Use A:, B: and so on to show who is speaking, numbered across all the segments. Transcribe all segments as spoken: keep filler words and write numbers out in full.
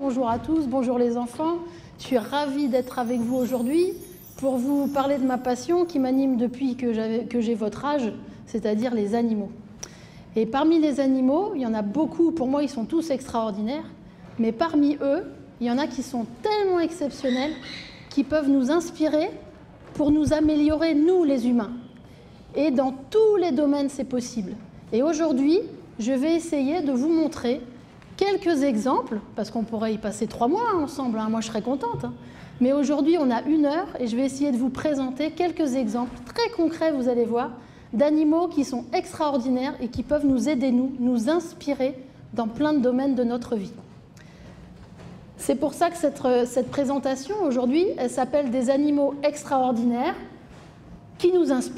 A: bonjour à tous, bonjour les enfants. Je suis ravie d'être avec vous aujourd'hui pour vous parler de ma passion qui m'anime depuis que j'ai votre âge, c'est-à-dire les animaux. Et parmi les animaux, il y en a beaucoup, pour moi ils sont tous extraordinaires, mais parmi eux, il y en a qui sont tellement exceptionnels qui peuvent nous inspirer pour nous améliorer, nous les humains. Et dans tous les domaines, c'est possible. Et aujourd'hui, je vais essayer de vous montrer quelques exemples, parce qu'on pourrait y passer trois mois ensemble, hein, moi je serais contente. Hein. Mais aujourd'hui, on a une heure et je vais essayer de vous présenter quelques exemples très concrets, vous allez voir, d'animaux qui sont extraordinaires et qui peuvent nous aider, nous, nous inspirer dans plein de domaines de notre vie. C'est pour ça que cette, cette présentation aujourd'hui, elle s'appelle « Des animaux extraordinaires qui nous inspirent ».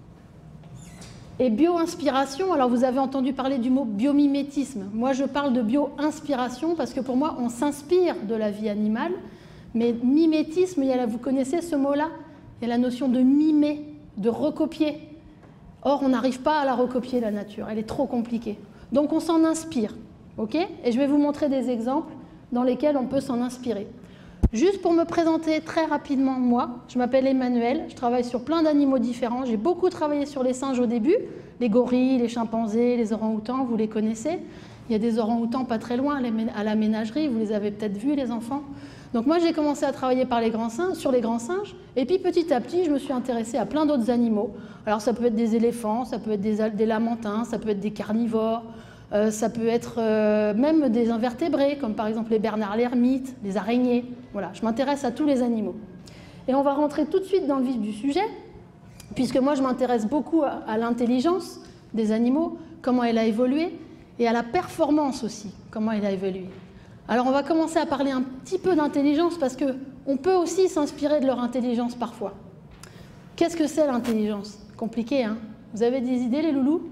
A: Et bio-inspiration, alors vous avez entendu parler du mot biomimétisme. Moi, je parle de bio-inspiration parce que pour moi, on s'inspire de la vie animale. Mais mimétisme, il y a, vous connaissez ce mot-là? Il y a la notion de mimer, de recopier. Or, on n'arrive pas à la recopier, la nature. Elle est trop compliquée. Donc, on s'en inspire. Okay? Et je vais vous montrer des exemples dans lesquels on peut s'en inspirer. Juste pour me présenter très rapidement, moi, je m'appelle Emmanuelle, je travaille sur plein d'animaux différents. J'ai beaucoup travaillé sur les singes au début, les gorilles, les chimpanzés, les orang-outans, vous les connaissez. Il y a des orang-outans pas très loin à la ménagerie, vous les avez peut-être vus, les enfants. Donc moi, j'ai commencé à travailler par les grands singes, sur les grands singes, et puis petit à petit, je me suis intéressée à plein d'autres animaux. Alors ça peut être des éléphants, ça peut être des, des lamantins, ça peut être des carnivores, Euh, ça peut être euh, même des invertébrés, comme par exemple les bernards l'ermite, les araignées. Voilà, je m'intéresse à tous les animaux. Et on va rentrer tout de suite dans le vif du sujet, puisque moi je m'intéresse beaucoup à, à l'intelligence des animaux, comment elle a évolué, et à la performance aussi, comment elle a évolué. Alors on va commencer à parler un petit peu d'intelligence, parce qu'on peut aussi s'inspirer de leur intelligence parfois. Qu'est-ce que c'est l'intelligence? Compliqué, hein? Vous avez des idées, les loulous?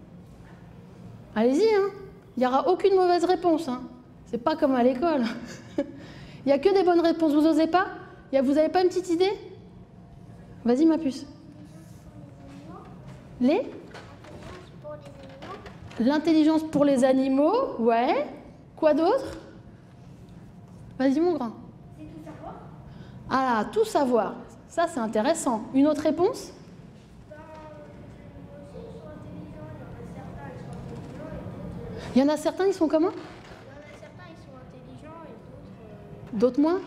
A: Allez-y, hein. Il n'y aura aucune mauvaise réponse. Hein. C'est pas comme à l'école. Il n'y a que des bonnes réponses. Vous n'osez pas? Vous n'avez pas une petite idée? Vas-y, ma puce. Les L'intelligence pour les animaux, ouais. Quoi d'autre? Vas-y, mon grand. C'est tout savoir. Ah, tout savoir. Ça, c'est intéressant. Une autre réponse? Il y en a certains, ils sont comment? Il y en a certains, ils sont intelligents et d'autres... D'autres moins?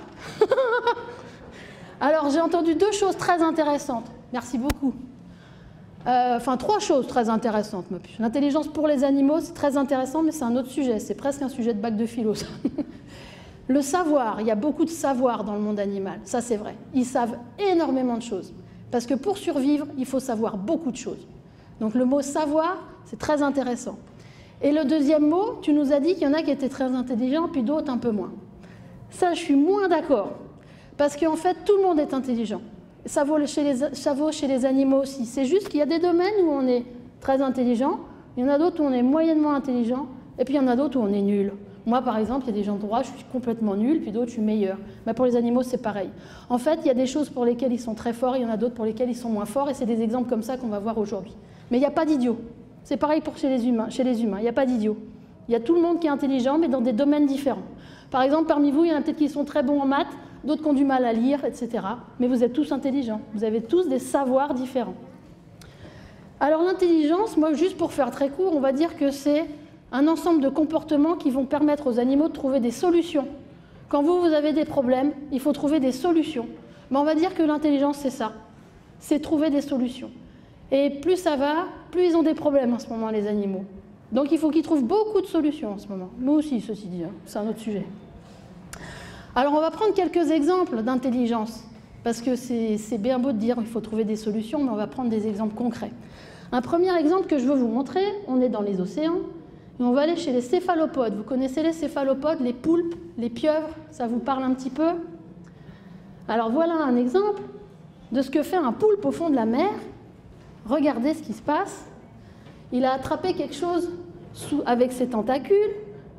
A: Alors, j'ai entendu deux choses très intéressantes. Merci beaucoup. Euh, enfin, trois choses très intéressantes, ma puce. L'intelligence pour les animaux, c'est très intéressant, mais c'est un autre sujet. C'est presque un sujet de bac de philo, ça. Le savoir, il y a beaucoup de savoir dans le monde animal. Ça, c'est vrai. Ils savent énormément de choses. Parce que pour survivre, il faut savoir beaucoup de choses. Donc, le mot savoir, c'est très intéressant. Et le deuxième mot, tu nous as dit qu'il y en a qui étaient très intelligents, puis d'autres un peu moins. Ça, je suis moins d'accord. Parce qu'en fait, tout le monde est intelligent. Ça vaut chez les, ça vaut chez les animaux aussi. C'est juste qu'il y a des domaines où on est très intelligent, il y en a d'autres où on est moyennement intelligent, et puis il y en a d'autres où on est nul. Moi, par exemple, il y a des endroits où je suis complètement nul, puis d'autres, je suis meilleur. Mais pour les animaux, c'est pareil. En fait, il y a des choses pour lesquelles ils sont très forts, il y en a d'autres pour lesquelles ils sont moins forts, et c'est des exemples comme ça qu'on va voir aujourd'hui. Mais il n'y a pas d'idiots. C'est pareil pour chez les humains. Chez les humains, il n'y a pas d'idiots. Il y a tout le monde qui est intelligent, mais dans des domaines différents. Par exemple, parmi vous, il y en a peut-être qui sont très bons en maths, d'autres qui ont du mal à lire, et cetera. Mais vous êtes tous intelligents. Vous avez tous des savoirs différents. Alors l'intelligence, moi, juste pour faire très court, on va dire que c'est un ensemble de comportements qui vont permettre aux animaux de trouver des solutions. Quand vous, vous avez des problèmes, il faut trouver des solutions. Mais on va dire que l'intelligence, c'est ça. C'est trouver des solutions. Et plus ça va, plus ils ont des problèmes en ce moment, les animaux. Donc il faut qu'ils trouvent beaucoup de solutions en ce moment. Nous aussi, ceci dit, hein. C'est un autre sujet. Alors on va prendre quelques exemples d'intelligence, parce que c'est bien beau de dire qu'il faut trouver des solutions, mais on va prendre des exemples concrets. Un premier exemple que je veux vous montrer, on est dans les océans, et on va aller chez les céphalopodes. Vous connaissez les céphalopodes, les poulpes, les pieuvres, ça vous parle un petit peu? Alors voilà un exemple de ce que fait un poulpe au fond de la mer. Regardez ce qui se passe. Il a attrapé quelque chose sous, avec ses tentacules.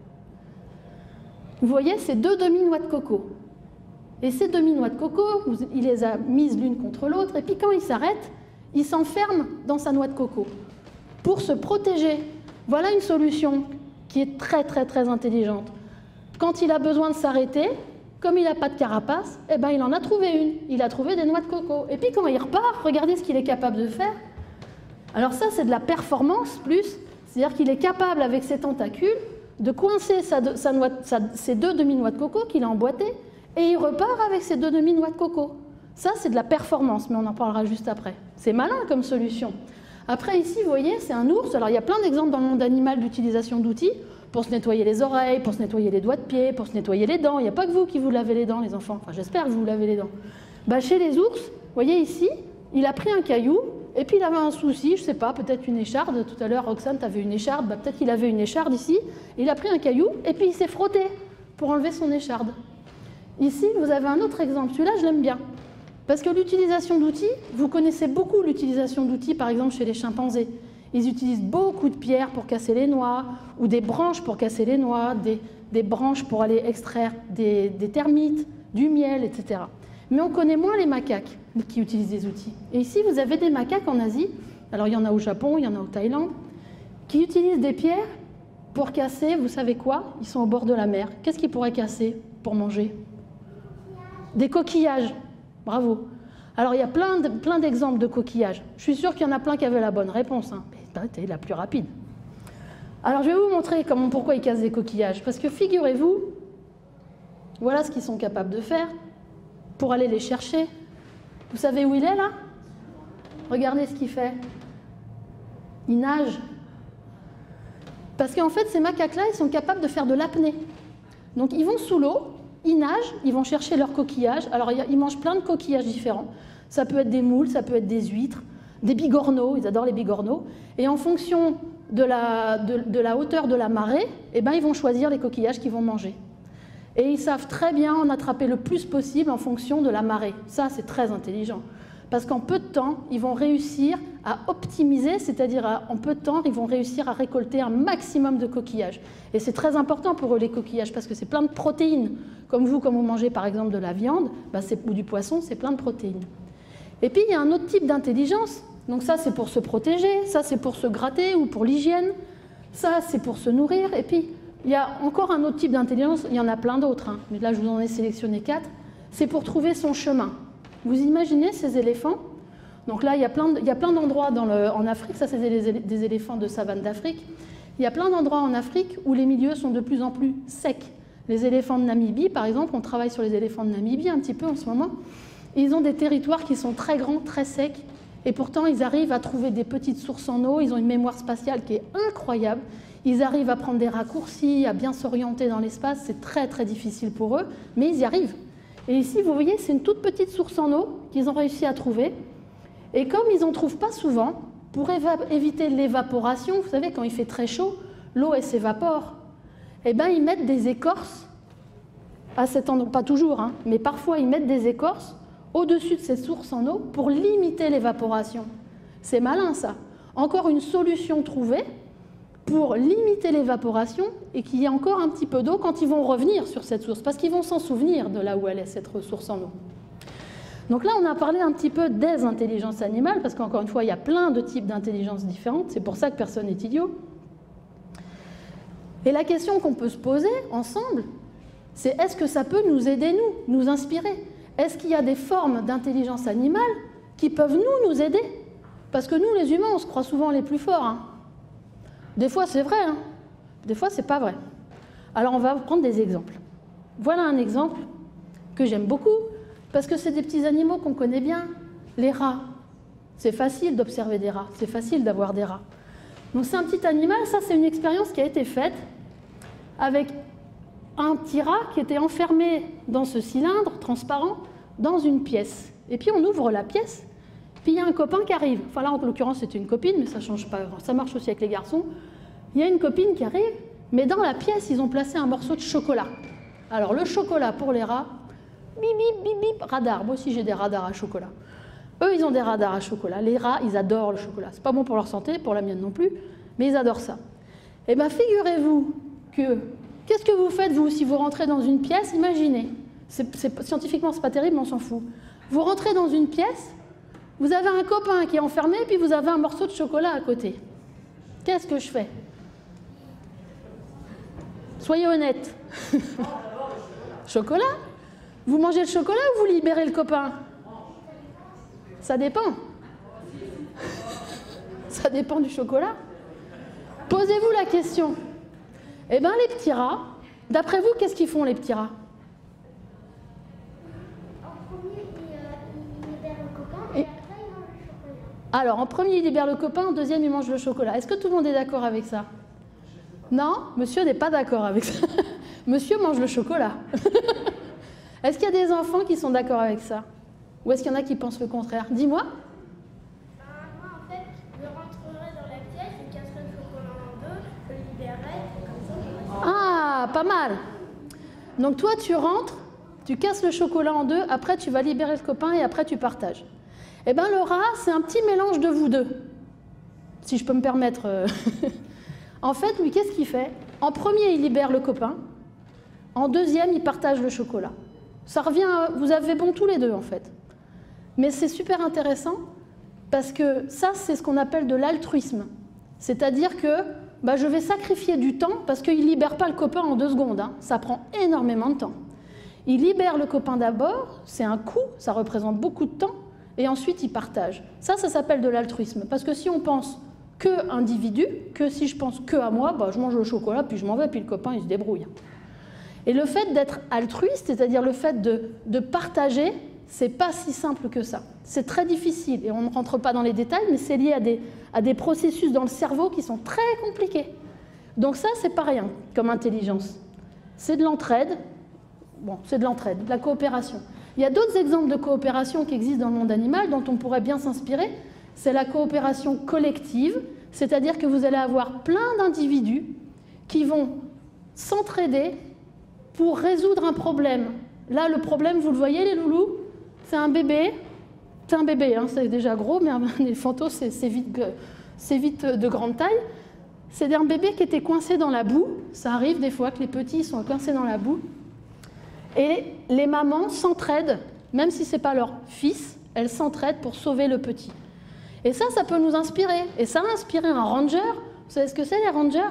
A: Vous voyez, c'est deux demi-noix de coco. Et ces demi-noix de coco, il les a mises l'une contre l'autre, et puis quand il s'arrête, il s'enferme dans sa noix de coco pour se protéger. Voilà une solution qui est très très très intelligente. Quand il a besoin de s'arrêter, comme il n'a pas de carapace, eh ben, il en a trouvé une. Il a trouvé des noix de coco. Et puis quand il repart, regardez ce qu'il est capable de faire. Alors ça, c'est de la performance plus, c'est-à-dire qu'il est capable avec ses tentacules de coincer sa, sa noix, sa, ses deux demi-noix de coco qu'il a emboîtées, et il repart avec ses deux demi-noix de coco. Ça, c'est de la performance, mais on en parlera juste après. C'est malin comme solution. Après, ici, vous voyez, c'est un ours. Alors, il y a plein d'exemples dans le monde animal d'utilisation d'outils pour se nettoyer les oreilles, pour se nettoyer les doigts de pied, pour se nettoyer les dents. Il n'y a pas que vous qui vous lavez les dents, les enfants. Enfin, j'espère que vous vous lavez les dents. Bah, chez les ours, vous voyez ici, il a pris un caillou, et puis il avait un souci, je ne sais pas, peut-être une écharde. Tout à l'heure, Roxane, tu avais une écharde. Bah, peut-être qu'il avait une écharde ici. Il a pris un caillou, et puis il s'est frotté pour enlever son écharde. Ici, vous avez un autre exemple. Celui-là, je l'aime bien. Parce que l'utilisation d'outils, vous connaissez beaucoup l'utilisation d'outils, par exemple, chez les chimpanzés. Ils utilisent beaucoup de pierres pour casser les noix, ou des branches pour casser les noix, des, des branches pour aller extraire des, des termites, du miel, et cetera. Mais on connaît moins les macaques qui utilisent des outils. Et ici, vous avez des macaques en Asie, alors il y en a au Japon, il y en a au Thaïlande, qui utilisent des pierres pour casser, vous savez quoi? Ils sont au bord de la mer. Qu'est-ce qu'ils pourraient casser pour manger? Des coquillages. Bravo. Alors, il y a plein, de, plein d'exemples de coquillages. Je suis sûre qu'il y en a plein qui avaient la bonne réponse. Hein. Mais t'es la plus rapide. Alors, je vais vous montrer comment, pourquoi ils cassent des coquillages. Parce que figurez-vous, voilà ce qu'ils sont capables de faire pour aller les chercher. Vous savez où il est, là? Regardez ce qu'il fait. Il nage. Parce qu'en fait, ces macaques-là, ils sont capables de faire de l'apnée. Donc, ils vont sous l'eau. Ils nagent, ils vont chercher leurs coquillages. Alors, ils mangent plein de coquillages différents. Ça peut être des moules, ça peut être des huîtres, des bigorneaux, ils adorent les bigorneaux. Et en fonction de la, de, de la hauteur de la marée, eh ben, ils vont choisir les coquillages qu'ils vont manger. Et ils savent très bien en attraper le plus possible en fonction de la marée. Ça, c'est très intelligent. Parce qu'en peu de temps, ils vont réussir à optimiser, c'est-à-dire en peu de temps, ils vont réussir à récolter un maximum de coquillages. Et c'est très important pour eux, les coquillages, parce que c'est plein de protéines. Comme vous, quand vous mangez par exemple de la viande, bah ou du poisson, c'est plein de protéines. Et puis, il y a un autre type d'intelligence. Donc ça, c'est pour se protéger, ça, c'est pour se gratter ou pour l'hygiène, ça, c'est pour se nourrir. Et puis, il y a encore un autre type d'intelligence, il y en a plein d'autres, hein, mais là, je vous en ai sélectionné quatre, c'est pour trouver son chemin. Vous imaginez ces éléphants? Donc là, il y a plein, il y a plein d'endroits dans le, en Afrique, ça c'est des, des éléphants de savane d'Afrique, il y a plein d'endroits en Afrique où les milieux sont de plus en plus secs. Les éléphants de Namibie, par exemple, on travaille sur les éléphants de Namibie un petit peu en ce moment, ils ont des territoires qui sont très grands, très secs, et pourtant ils arrivent à trouver des petites sources en eau, ils ont une mémoire spatiale qui est incroyable, ils arrivent à prendre des raccourcis, à bien s'orienter dans l'espace, c'est très très difficile pour eux, mais ils y arrivent. Et ici, vous voyez, c'est une toute petite source en eau qu'ils ont réussi à trouver. Et comme ils n'en trouvent pas souvent, pour éviter l'évaporation, vous savez, quand il fait très chaud, l'eau, elle s'évapore. Eh bien, ils mettent des écorces à cet endroit, pas toujours, hein, mais parfois, ils mettent des écorces au-dessus de ces sources en eau pour limiter l'évaporation. C'est malin, ça. Encore une solution trouvée pour limiter l'évaporation et qu'il y ait encore un petit peu d'eau quand ils vont revenir sur cette source, parce qu'ils vont s'en souvenir de là où elle est, cette ressource en eau. Donc là, on a parlé un petit peu des intelligences animales, parce qu'encore une fois, il y a plein de types d'intelligence différentes, c'est pour ça que personne n'est idiot. Et la question qu'on peut se poser ensemble, c'est est-ce que ça peut nous aider, nous, nous inspirer? Est-ce qu'il y a des formes d'intelligence animale qui peuvent nous, nous aider? Parce que nous, les humains, on se croit souvent les plus forts, hein. Des fois, c'est vrai, hein. Des fois, c'est pas vrai. Alors, on va prendre des exemples. Voilà un exemple que j'aime beaucoup, parce que c'est des petits animaux qu'on connaît bien. Les rats. C'est facile d'observer des rats, c'est facile d'avoir des rats. Donc, c'est un petit animal, ça, c'est une expérience qui a été faite avec un petit rat qui était enfermé dans ce cylindre transparent, dans une pièce. Et puis, on ouvre la pièce. Puis il y a un copain qui arrive. Enfin là, en l'occurrence, c'était une copine, mais ça ne change pas. Ça marche aussi avec les garçons. Il y a une copine qui arrive, mais dans la pièce, ils ont placé un morceau de chocolat. Alors le chocolat pour les rats, bip, bip, bip, bip, radar. Moi aussi, j'ai des radars à chocolat. Eux, ils ont des radars à chocolat. Les rats, ils adorent le chocolat. C'est pas bon pour leur santé, pour la mienne non plus, mais ils adorent ça. Eh bien, figurez-vous que... Qu'est-ce que vous faites, vous, si vous rentrez dans une pièce? Imaginez. C'est, c'est, scientifiquement, c'est pas terrible, mais on s'en fout. Vous rentrez dans une pièce... Vous avez un copain qui est enfermé, puis vous avez un morceau de chocolat à côté. Qu'est-ce que je fais? Soyez honnête. Chocolat? Vous mangez le chocolat ou vous libérez le copain? Ça dépend. Ça dépend du chocolat. Posez-vous la question. Eh bien, les petits rats, d'après vous, qu'est-ce qu'ils font, les petits rats?
B: En premier, ils libèrent le copain
A: Et...
B: et après, ils mangent le chocolat.
A: Alors, en premier, il libère le copain, en deuxième, il mange le chocolat. Est-ce que tout le monde est d'accord avec ça? Non, monsieur n'est pas d'accord avec ça. Monsieur mange le chocolat. Est-ce qu'il y a des enfants qui sont d'accord avec ça? Ou est-ce qu'il y en a qui pensent le contraire? Dis-moi.
B: Ben, moi, en fait, je rentrerai dans la pièce, je casserai le chocolat en deux, je le libérerai, comme ça, je reste.
A: Ah, pas mal. Donc toi, tu rentres, tu casses le chocolat en deux, après tu vas libérer le copain et après tu partages. Eh bien, le rat, c'est un petit mélange de vous deux, si je peux me permettre. En fait, lui, qu'est-ce qu'il fait? En premier, il libère le copain. En deuxième, il partage le chocolat. Ça revient, à... vous avez bon tous les deux, en fait. Mais c'est super intéressant parce que ça, c'est ce qu'on appelle de l'altruisme. C'est-à-dire que bah, je vais sacrifier du temps parce qu'il ne libère pas le copain en deux secondes. Hein. Ça prend énormément de temps. Il libère le copain d'abord, c'est un coût, ça représente beaucoup de temps, et ensuite il partage. Ça, ça s'appelle de l'altruisme. Parce que si on pense que individu, que si je pense que à moi, bah, je mange le chocolat, puis je m'en vais, puis le copain, il se débrouille. Et le fait d'être altruiste, c'est-à-dire le fait de, de partager, c'est pas si simple que ça. C'est très difficile, et on ne rentre pas dans les détails, mais c'est lié à des, à des processus dans le cerveau qui sont très compliqués. Donc ça, c'est pas rien comme intelligence. C'est de l'entraide, bon, c'est de l'entraide, de la coopération. Il y a d'autres exemples de coopération qui existent dans le monde animal dont on pourrait bien s'inspirer. C'est la coopération collective, c'est-à-dire que vous allez avoir plein d'individus qui vont s'entraider pour résoudre un problème. Là, le problème, vous le voyez, les loulous? C'est un bébé. C'est un bébé, hein, c'est déjà gros, mais un éléphanto, c'est vite, vite de grande taille. C'est un bébé qui était coincé dans la boue. Ça arrive des fois que les petits sont coincés dans la boue. Et les mamans s'entraident, même si ce n'est pas leur fils, elles s'entraident pour sauver le petit. Et ça, ça peut nous inspirer. Et ça a inspiré un ranger. Vous savez ce que c'est, les rangers?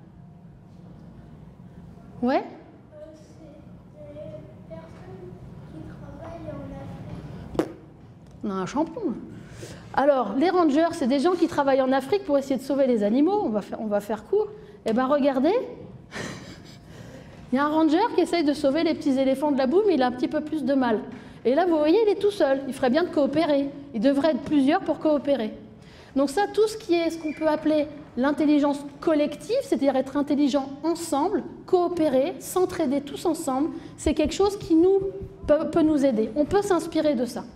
A: Ouais?
B: Euh, c'est des personnes qui travaillent en Afrique.
A: On a un champion. Alors, les rangers, c'est des gens qui travaillent en Afrique pour essayer de sauver les animaux. On va faire, on va faire court. Eh bien, regardez. Il y a un ranger qui essaye de sauver les petits éléphants de la boue, mais il a un petit peu plus de mal. Et là, vous voyez, il est tout seul. Il ferait bien de coopérer. Il devrait être plusieurs pour coopérer. Donc ça, tout ce qui est ce qu'on peut appeler l'intelligence collective, c'est-à-dire être intelligent ensemble, coopérer, s'entraider tous ensemble, c'est quelque chose qui nous, peut, peut nous aider. On peut s'inspirer de ça.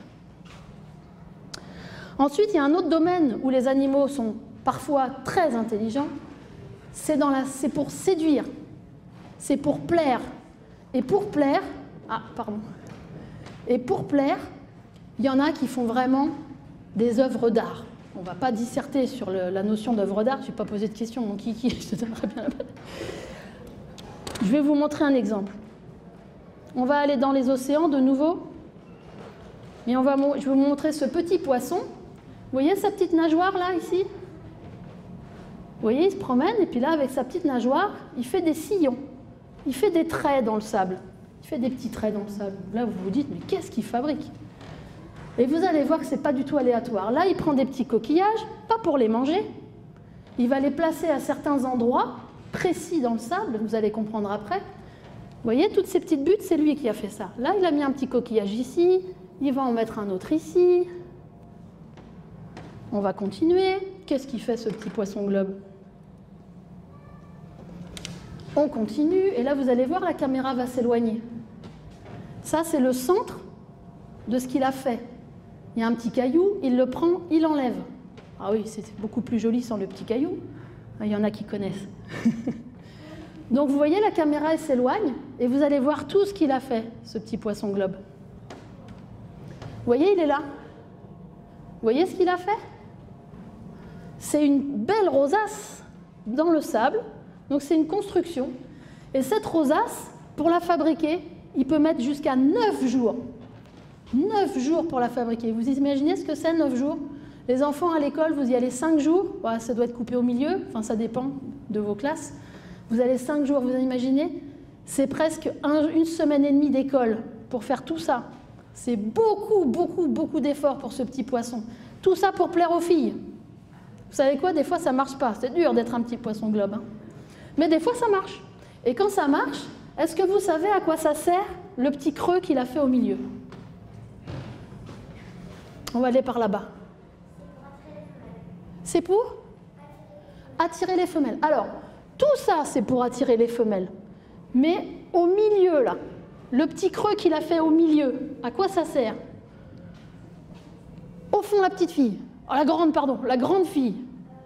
A: Ensuite, il y a un autre domaine où les animaux sont parfois très intelligents. C'est pour séduire. C'est pour plaire. Et pour plaire... Ah, pardon. Et pour plaire, il y en a qui font vraiment des œuvres d'art. On ne va pas disserter sur le, la notion d'œuvre d'art, je ne vais pas poser de questions, mon kiki, je te donnerai bien la peine. Je vais vous montrer un exemple. On va aller dans les océans de nouveau. Et on va, je vais vous montrer ce petit poisson. Vous voyez sa petite nageoire là, ici? Vous voyez, il se promène, et puis là, avec sa petite nageoire, il fait des sillons. Il fait des traits dans le sable. Il fait des petits traits dans le sable. Là, vous vous dites, mais qu'est-ce qu'il fabrique? Et vous allez voir que ce n'est pas du tout aléatoire. Là, il prend des petits coquillages, pas pour les manger. Il va les placer à certains endroits précis dans le sable, vous allez comprendre après. Vous voyez, toutes ces petites buttes, c'est lui qui a fait ça. Là, il a mis un petit coquillage ici, il va en mettre un autre ici. On va continuer. Qu'est-ce qu'il fait, ce petit poisson globe? On continue, et là, vous allez voir, la caméra va s'éloigner. Ça, c'est le centre de ce qu'il a fait. Il y a un petit caillou, il le prend, il l'enlève. Ah oui, c'est beaucoup plus joli sans le petit caillou. Il y en a qui connaissent. Donc, vous voyez, la caméra, elle s'éloigne, et vous allez voir tout ce qu'il a fait, ce petit poisson globe. Vous voyez, il est là. Vous voyez ce qu'il a fait? C'est une belle rosace dans le sable. Donc c'est une construction. Et cette rosace, pour la fabriquer, il peut mettre jusqu'à neuf jours. neuf jours pour la fabriquer. Vous imaginez ce que c'est, neuf jours? Les enfants à l'école, vous y allez cinq jours. Ouais, ça doit être coupé au milieu. Enfin, ça dépend de vos classes. Vous allez cinq jours, vous imaginez? C'est presque un, une semaine et demie d'école pour faire tout ça. C'est beaucoup, beaucoup, beaucoup d'efforts pour ce petit poisson. Tout ça pour plaire aux filles. Vous savez quoi? Des fois, ça ne marche pas. C'est dur d'être un petit poisson globe. Hein. Mais des fois, ça marche. Et quand ça marche, est-ce que vous savez à quoi ça sert, le petit creux qu'il a fait au milieu? On va aller par là-bas. C'est pour attirer les femelles. Alors, tout ça, c'est pour attirer les femelles. Mais au milieu, là, le petit creux qu'il a fait au milieu, à quoi ça sert? Au fond, la petite fille. Oh, la grande, pardon, la grande fille.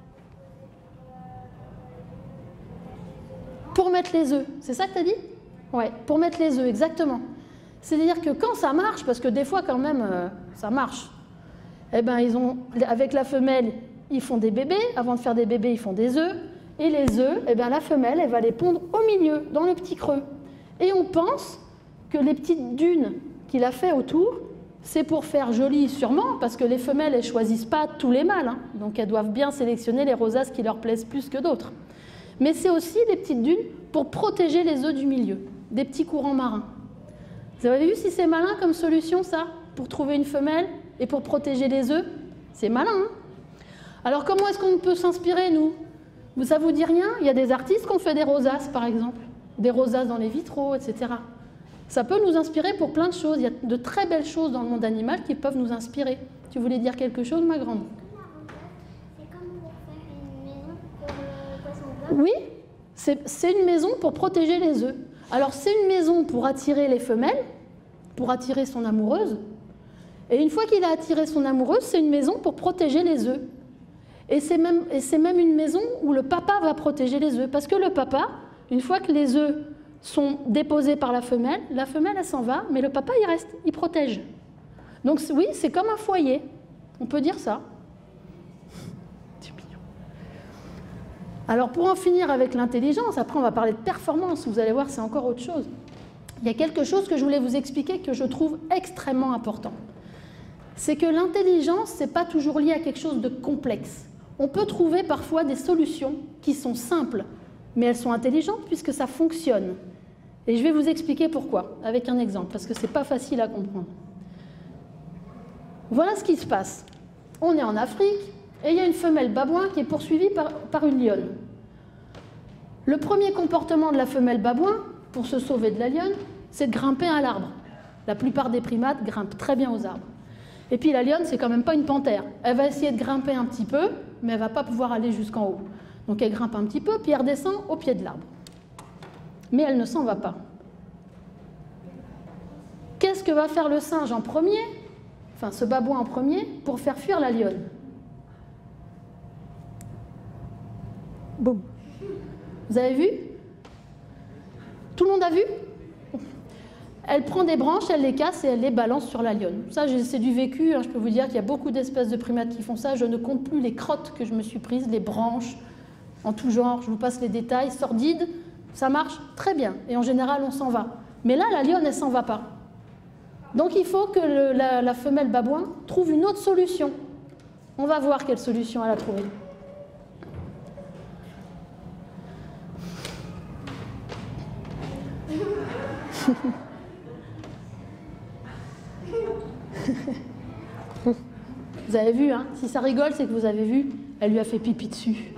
A: Pour mettre les œufs. C'est ça que tu as dit? Ouais, pour mettre les œufs, exactement. C'est-à-dire que quand ça marche, parce que des fois, quand même, euh, ça marche, eh ben, ils ont, avec la femelle, ils font des bébés. Avant de faire des bébés, ils font des œufs. Et les œufs, eh ben, la femelle, elle va les pondre au milieu, dans le petit creux. Et on pense que les petites dunes qu'il a fait autour, c'est pour faire joli sûrement, parce que les femelles, elles ne choisissent pas tous les mâles. Hein, donc elles doivent bien sélectionner les rosaces qui leur plaisent plus que d'autres. Mais c'est aussi des petites dunes pour protéger les œufs du milieu, des petits courants marins. Vous avez vu si c'est malin comme solution, ça, pour trouver une femelle et pour protéger les œufs? C'est malin, hein? Alors comment est-ce qu'on peut s'inspirer, nous? Ça vous dit rien? Il y a des artistes qui ont fait des rosaces, par exemple. Des rosaces dans les vitraux, et cetera. Ça peut nous inspirer pour plein de choses. Il y a de très belles choses dans le monde animal qui peuvent nous inspirer. Tu voulais dire quelque chose, ma grande?
B: C'est comme pour faire une maison pour le poisson globe?
A: Oui, c'est une maison pour protéger les œufs. Alors c'est une maison pour attirer les femelles, pour attirer son amoureuse. Et une fois qu'il a attiré son amoureuse, c'est une maison pour protéger les œufs. Et c'est même, même une maison où le papa va protéger les œufs. Parce que le papa, une fois que les œufs sont déposés par la femelle, la femelle, elle s'en va, mais le papa, il reste, il protège. Donc oui, c'est comme un foyer. On peut dire ça. C'est mignon. Alors pour en finir avec l'intelligence, après on va parler de performance. Vous allez voir, c'est encore autre chose. Il y a quelque chose que je voulais vous expliquer que je trouve extrêmement important. C'est que l'intelligence, ce n'est pas toujours lié à quelque chose de complexe. On peut trouver parfois des solutions qui sont simples, mais elles sont intelligentes puisque ça fonctionne. Et je vais vous expliquer pourquoi, avec un exemple, parce que ce n'est pas facile à comprendre. Voilà ce qui se passe. On est en Afrique, et il y a une femelle babouin qui est poursuivie par, par une lionne. Le premier comportement de la femelle babouin, pour se sauver de la lionne, c'est de grimper à l'arbre. La plupart des primates grimpent très bien aux arbres. Et puis la lionne, c'est quand même pas une panthère. Elle va essayer de grimper un petit peu, mais elle ne va pas pouvoir aller jusqu'en haut. Donc elle grimpe un petit peu, puis elle redescend au pied de l'arbre. Mais elle ne s'en va pas. Qu'est-ce que va faire le singe en premier, enfin ce babouin en premier, pour faire fuir la lionne? Boum. Vous avez vu? Tout le monde a vu? Elle prend des branches, elle les casse et elle les balance sur la lionne. Ça, c'est du vécu. Hein. Je peux vous dire qu'il y a beaucoup d'espèces de primates qui font ça. Je ne compte plus les crottes que je me suis prises, les branches, en tout genre. Je vous passe les détails. Sordides, ça marche très bien. Et en général, on s'en va. Mais là, la lionne, elle ne s'en va pas. Donc, il faut que le, la, la femelle babouin trouve une autre solution. On va voir quelle solution elle a trouvée. Vous avez vu, hein? Si ça rigole, c'est que vous avez vu, elle lui a fait pipi dessus.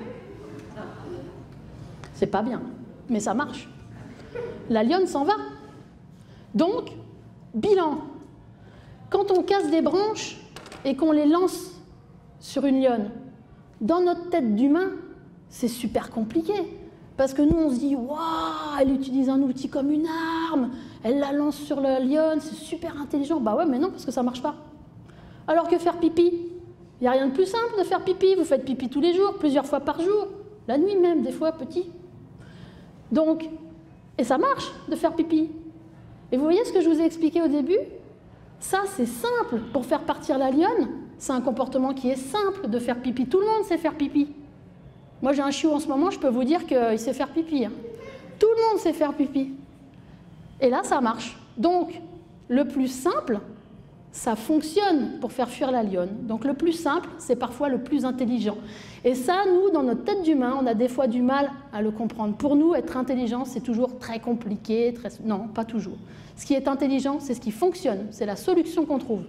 A: C'est pas bien, mais ça marche. La lionne s'en va. Donc, bilan. Quand on casse des branches et qu'on les lance sur une lionne, dans notre tête d'humain, c'est super compliqué. Parce que nous, on se dit, waouh, elle utilise un outil comme une arme, elle la lance sur la lionne, c'est super intelligent. Bah ouais, mais non, parce que ça marche pas. Alors que faire pipi, il n'y a rien de plus simple de faire pipi. Vous faites pipi tous les jours, plusieurs fois par jour, la nuit même, des fois petit. Donc, et ça marche de faire pipi. Et vous voyez ce que je vous ai expliqué au début? Ça, c'est simple. Pour faire partir la lionne, c'est un comportement qui est simple de faire pipi. Tout le monde sait faire pipi. Moi, j'ai un chiot en ce moment, je peux vous dire qu'il sait faire pipi. Hein. Tout le monde sait faire pipi. Et là, ça marche. Donc, le plus simple, ça fonctionne pour faire fuir la lionne. Donc le plus simple, c'est parfois le plus intelligent. Et ça, nous, dans notre tête d'humain, on a des fois du mal à le comprendre. Pour nous, être intelligent, c'est toujours très compliqué. Très... Non, pas toujours. Ce qui est intelligent, c'est ce qui fonctionne. C'est la solution qu'on trouve.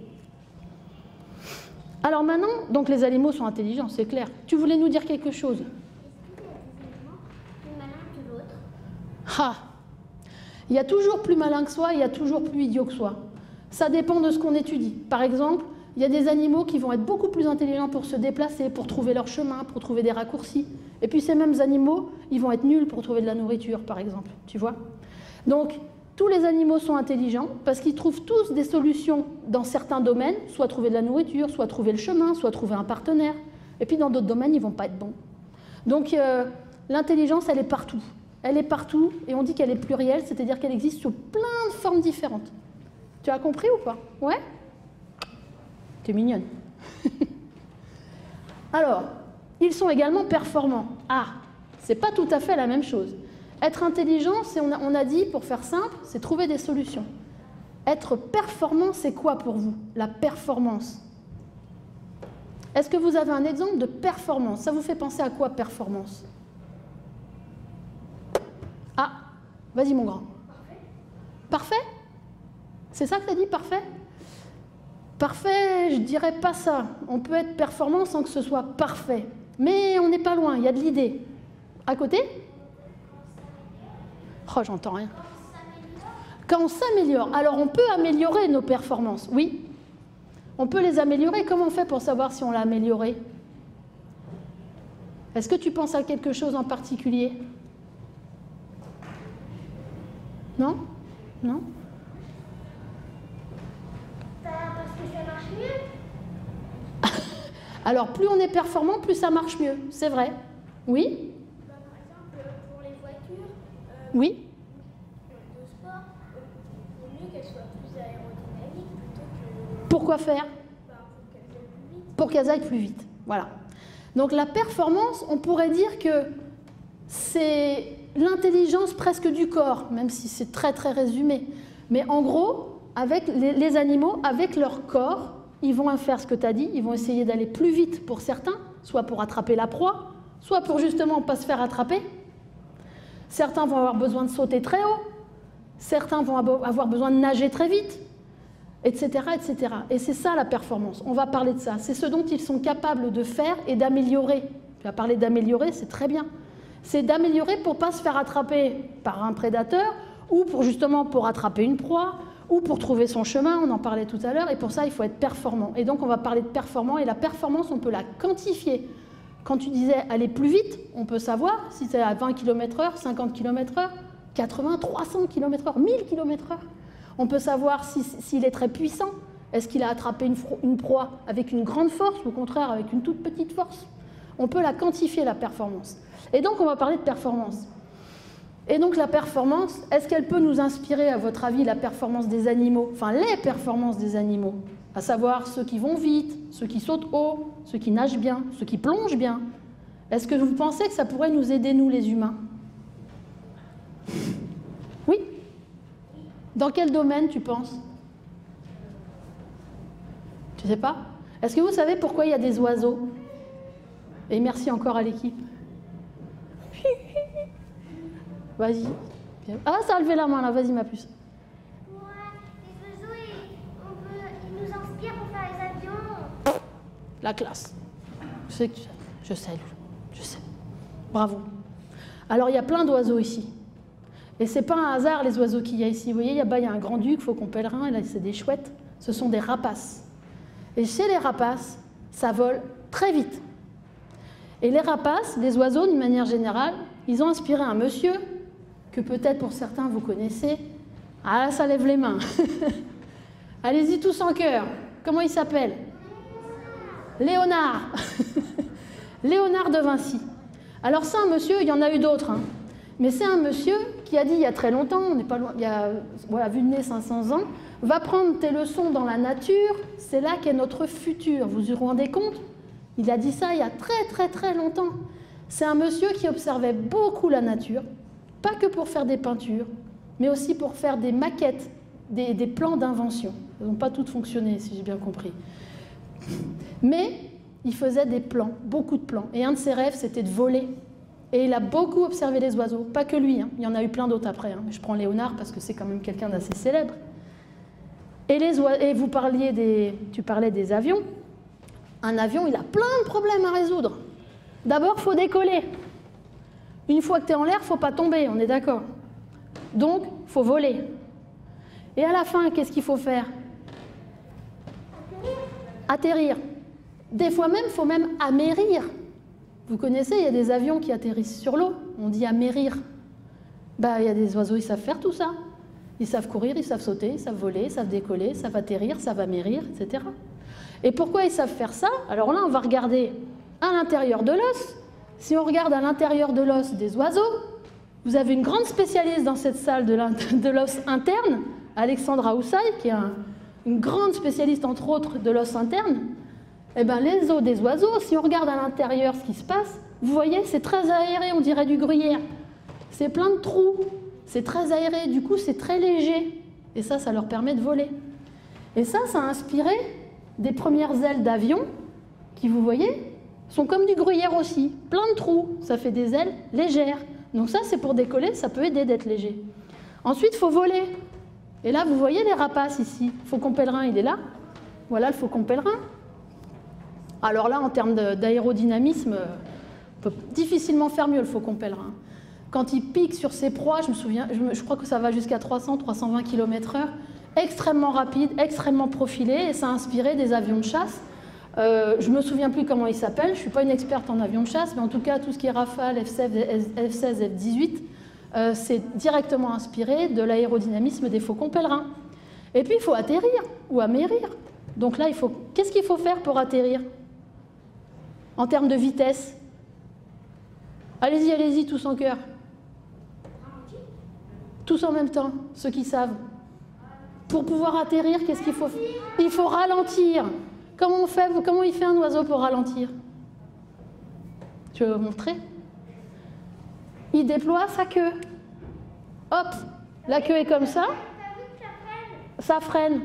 A: Alors maintenant, donc les animaux sont intelligents, c'est clair. Tu voulais nous dire quelque chose?
B: Est-ce qu'il y a des animaux plus malins que l'autre?
A: Ah, il y a toujours plus malin que soi, il y a toujours plus idiot que soi. Ça dépend de ce qu'on étudie. Par exemple, il y a des animaux qui vont être beaucoup plus intelligents pour se déplacer, pour trouver leur chemin, pour trouver des raccourcis. Et puis ces mêmes animaux, ils vont être nuls pour trouver de la nourriture, par exemple. Tu vois? Donc, tous les animaux sont intelligents parce qu'ils trouvent tous des solutions dans certains domaines, soit trouver de la nourriture, soit trouver le chemin, soit trouver un partenaire. Et puis dans d'autres domaines, ils ne vont pas être bons. Donc euh, l'intelligence, elle est partout. Elle est partout et on dit qu'elle est plurielle, c'est-à-dire qu'elle existe sous plein de formes différentes. Tu as compris ou pas? Ouais? T'es mignonne. Alors, ils sont également performants. Ah, c'est pas tout à fait la même chose. Être intelligent, c'est, on, a, on a dit, pour faire simple, c'est trouver des solutions. Être performant, c'est quoi pour vous? La performance. Est-ce que vous avez un exemple de performance? Ça vous fait penser à quoi, performance? Ah, vas-y mon grand. Parfait? C'est ça que tu as dit, parfait? Parfait, je dirais pas ça. On peut être performant sans que ce soit parfait. Mais on n'est pas loin, il y a de l'idée. À côté? Oh, j'entends rien. Quand on s'améliore, alors on peut améliorer nos performances, oui. On peut les améliorer. Comment on fait pour savoir si on l'a amélioré? Est-ce que tu penses à quelque chose en particulier? Non? Non?
B: Parce que ça marche mieux.
A: Alors, plus on est performant, plus ça marche mieux. C'est vrai. Oui?
B: Bah, par exemple, pour les voitures euh,
A: Oui?
B: de sport, euh, il vaut mieux qu'elles soient plus aérodynamiques plutôt que
A: Pourquoi faire?
B: bah, pour qu'elles aillent plus vite.
A: Pour qu'elles aillent plus vite. Voilà. Donc la performance, on pourrait dire que c'est l'intelligence presque du corps, même si c'est très très résumé. Mais en gros, avec les, les animaux, avec leur corps, ils vont faire ce que tu as dit, ils vont essayer d'aller plus vite pour certains, soit pour attraper la proie, soit pour justement ne pas se faire attraper. Certains vont avoir besoin de sauter très haut, certains vont avoir besoin de nager très vite, et cetera, et cetera. Et c'est ça la performance, on va parler de ça. C'est ce dont ils sont capables de faire et d'améliorer. Tu vas parler d'améliorer, c'est très bien. C'est d'améliorer pour ne pas se faire attraper par un prédateur, ou pour justement pour attraper une proie, ou pour trouver son chemin, on en parlait tout à l'heure, et pour ça il faut être performant. Et donc on va parler de performant, et la performance on peut la quantifier. Quand tu disais aller plus vite, on peut savoir si c'est à vingt kilomètres heure, cinquante kilomètres heure, quatre-vingts, trois cents kilomètres heure, mille kilomètres heure. On peut savoir s'il si, si est très puissant. Est-ce qu'il a attrapé une, une proie avec une grande force ou au contraire avec une toute petite force? On peut la quantifier, la performance. Et donc on va parler de performance. Et donc la performance, est-ce qu'elle peut nous inspirer, à votre avis, la performance des animaux? Enfin, les performances des animaux, à savoir ceux qui vont vite, ceux qui sautent haut, ceux qui nagent bien, ceux qui plongent bien. Est-ce que vous pensez que ça pourrait nous aider, nous, les humains? Oui? Dans quel domaine, tu penses? Tu sais pas? Est-ce que vous savez pourquoi il y a des oiseaux? Et merci encore à l'équipe. Vas-y. Ah, ça a levé la main là, vas-y ma puce.
B: Ouais, les oiseaux, ils, on peut, ils nous inspirent pour faire les avions.
A: La classe. Je sais, que tu sais. Je sais, je sais. Bravo. Alors il y a plein d'oiseaux ici. Et c'est pas un hasard les oiseaux qu'il y a ici. Vous voyez, là-bas il y a un grand-duc, faucon pèlerin, et là c'est des chouettes. Ce sont des rapaces. Et chez les rapaces, ça vole très vite. Et les rapaces, les oiseaux d'une manière générale, ils ont inspiré un monsieur que peut-être pour certains vous connaissez. Ah là, ça lève les mains. Allez-y tous en chœur. Comment il s'appelle? Léonard. Léonard de Vinci. Alors c'est un monsieur, il y en a eu d'autres, hein, mais c'est un monsieur qui a dit il y a très longtemps, on n'est pas loin, il y a voilà, vu de nez cinq cents ans, va prendre tes leçons dans la nature, c'est là qu'est notre futur. Vous vous rendez compte? Il a dit ça il y a très très très longtemps. C'est un monsieur qui observait beaucoup la nature, pas que pour faire des peintures, mais aussi pour faire des maquettes des, des plans d'invention. Elles n'ont pas toutes fonctionné, si j'ai bien compris. Mais il faisait des plans, beaucoup de plans. Et un de ses rêves, c'était de voler. Et il a beaucoup observé les oiseaux. Pas que lui, hein. Il y en a eu plein d'autres après. Hein. Mais je prends Léonard parce que c'est quand même quelqu'un d'assez célèbre. Et, les oiseaux, et vous parliez des, tu parlais des avions. Un avion, il a plein de problèmes à résoudre. D'abord, il faut décoller. Une fois que tu es en l'air, il ne faut pas tomber, on est d'accord. Donc, il faut voler. Et à la fin, qu'est-ce qu'il faut faire? Atterrir. Des fois même, il faut même amérir. Vous connaissez, il y a des avions qui atterrissent sur l'eau. On dit amérir. Bah, il y a des oiseaux, ils savent faire tout ça. Ils savent courir, ils savent sauter, ils savent voler, ils savent décoller, ils savent atterrir, ils savent amérir, et cetera. Et pourquoi ils savent faire ça? Alors là, on va regarder à l'intérieur de l'os. Si on regarde à l'intérieur de l'os des oiseaux, vous avez une grande spécialiste dans cette salle de l'os interne, Alexandra Houssaye, qui est un, une grande spécialiste, entre autres, de l'os interne. Eh bien, les os des oiseaux, si on regarde à l'intérieur ce qui se passe, vous voyez, c'est très aéré, on dirait du gruyère. C'est plein de trous, c'est très aéré, du coup, c'est très léger. Et ça, ça leur permet de voler. Et ça, ça a inspiré des premières ailes d'avion qui, vous voyez, sont comme du gruyère aussi, plein de trous. Ça fait des ailes légères. Donc ça, c'est pour décoller, ça peut aider d'être léger. Ensuite, il faut voler. Et là, vous voyez les rapaces ici. Le faucon pèlerin, il est là. Voilà le faucon pèlerin. Alors là, en termes d'aérodynamisme, on peut difficilement faire mieux le faucon pèlerin. Quand il pique sur ses proies, je me souviens, je, me, je crois que ça va jusqu'à trois cents à trois cent vingt kilomètres heure, extrêmement rapide, extrêmement profilé, et ça a inspiré des avions de chasse. Euh, je ne me souviens plus comment ils s'appellent, je ne suis pas une experte en avions de chasse, mais en tout cas, tout ce qui est Rafale, F seize, F dix-huit, euh, c'est directement inspiré de l'aérodynamisme des faucons pèlerins. Et puis, il faut atterrir ou amérir. Donc là, il faut... qu'est-ce qu'il faut faire pour atterrir en termes de vitesse? Allez-y, allez-y, tous en chœur. Tous en même temps, ceux qui savent. Pour pouvoir atterrir, qu'est-ce qu'il faut faire? Il faut ralentir. Comment, on fait, comment il fait un oiseau pour ralentir? Tu veux vous montrer? Il déploie sa queue. Hop, la queue est comme ça. Ça freine.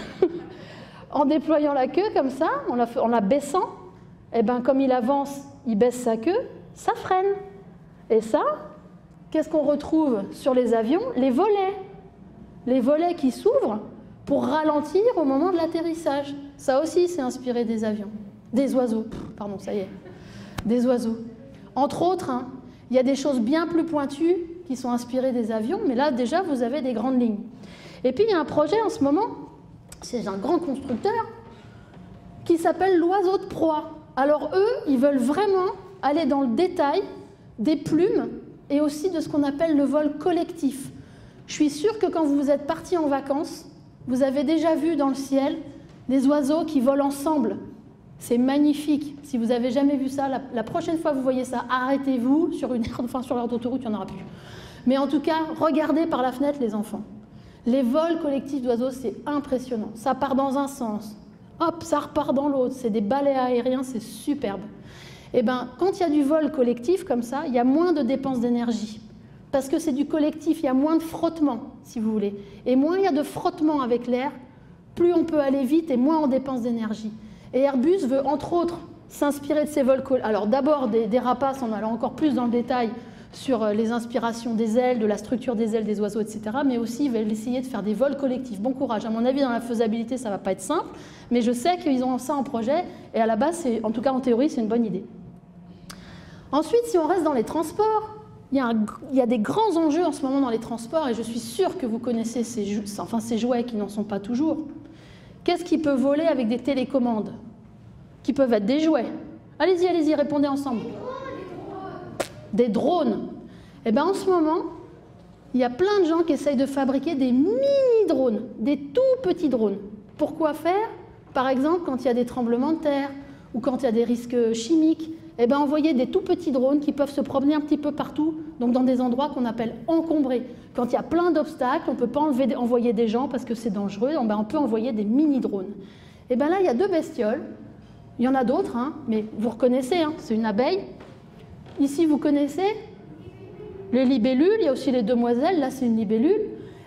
A: En déployant la queue comme ça, en la, en la baissant, eh ben, comme il avance, il baisse sa queue, ça freine. Et ça, qu'est-ce qu'on retrouve sur les avions? Les volets. Les volets qui s'ouvrent pour ralentir au moment de l'atterrissage. Ça aussi, c'est inspiré des avions. Des oiseaux. Pardon, ça y est. Des oiseaux. Entre autres, hein, il y a des choses bien plus pointues qui sont inspirées des avions, mais là, déjà, vous avez des grandes lignes. Et puis, il y a un projet en ce moment, c'est un grand constructeur, qui s'appelle l'oiseau de proie. Alors, eux, ils veulent vraiment aller dans le détail des plumes et aussi de ce qu'on appelle le vol collectif. Je suis sûre que quand vous êtes partis en vacances, vous avez déjà vu dans le ciel des oiseaux qui volent ensemble. C'est magnifique. Si vous n'avez jamais vu ça, la, la prochaine fois que vous voyez ça, arrêtez-vous sur une aire, enfin sur l'aire d'autoroute, il n'y en aura plus. Mais en tout cas, regardez par la fenêtre les enfants. Les vols collectifs d'oiseaux, c'est impressionnant. Ça part dans un sens, hop, ça repart dans l'autre. C'est des balais aériens, c'est superbe. Eh bien, quand il y a du vol collectif comme ça, il y a moins de dépenses d'énergie. Parce que c'est du collectif, il y a moins de frottement, si vous voulez. Et moins il y a de frottement avec l'air, plus on peut aller vite et moins on dépense d'énergie. Et Airbus veut, entre autres, s'inspirer de ces vols collectifs. Alors d'abord des, des rapaces, en allant encore plus dans le détail sur les inspirations des ailes, de la structure des ailes des oiseaux, et cetera. Mais aussi, ils veulent essayer de faire des vols collectifs. Bon courage. À mon avis, dans la faisabilité, ça ne va pas être simple. Mais je sais qu'ils ont ça en projet. Et à la base, en tout cas en théorie, c'est une bonne idée. Ensuite, si on reste dans les transports, il y, a un, il y a des grands enjeux en ce moment dans les transports, et je suis sûre que vous connaissez ces, enfin, ces jouets qui n'en sont pas toujours. Qu'est-ce qui peut voler avec des télécommandes? Qui peuvent être des jouets. Allez-y, allez-y, répondez ensemble. Des drones. Eh bien, en ce moment, il y a plein de gens qui essayent de fabriquer des mini-drones, des tout petits drones. Pourquoi faire? Par exemple, quand il y a des tremblements de terre ou quand il y a des risques chimiques, eh bien, envoyer des tout petits drones qui peuvent se promener un petit peu partout, donc dans des endroits qu'on appelle encombrés. Quand il y a plein d'obstacles, on ne peut pas enlever, envoyer des gens parce que c'est dangereux, eh bien, on peut envoyer des mini-drones. Et bien là, il y a deux bestioles. Il y en a d'autres, hein, mais vous reconnaissez, hein, c'est une abeille. Ici, vous connaissez les libellules, il y a aussi les demoiselles, là c'est une libellule.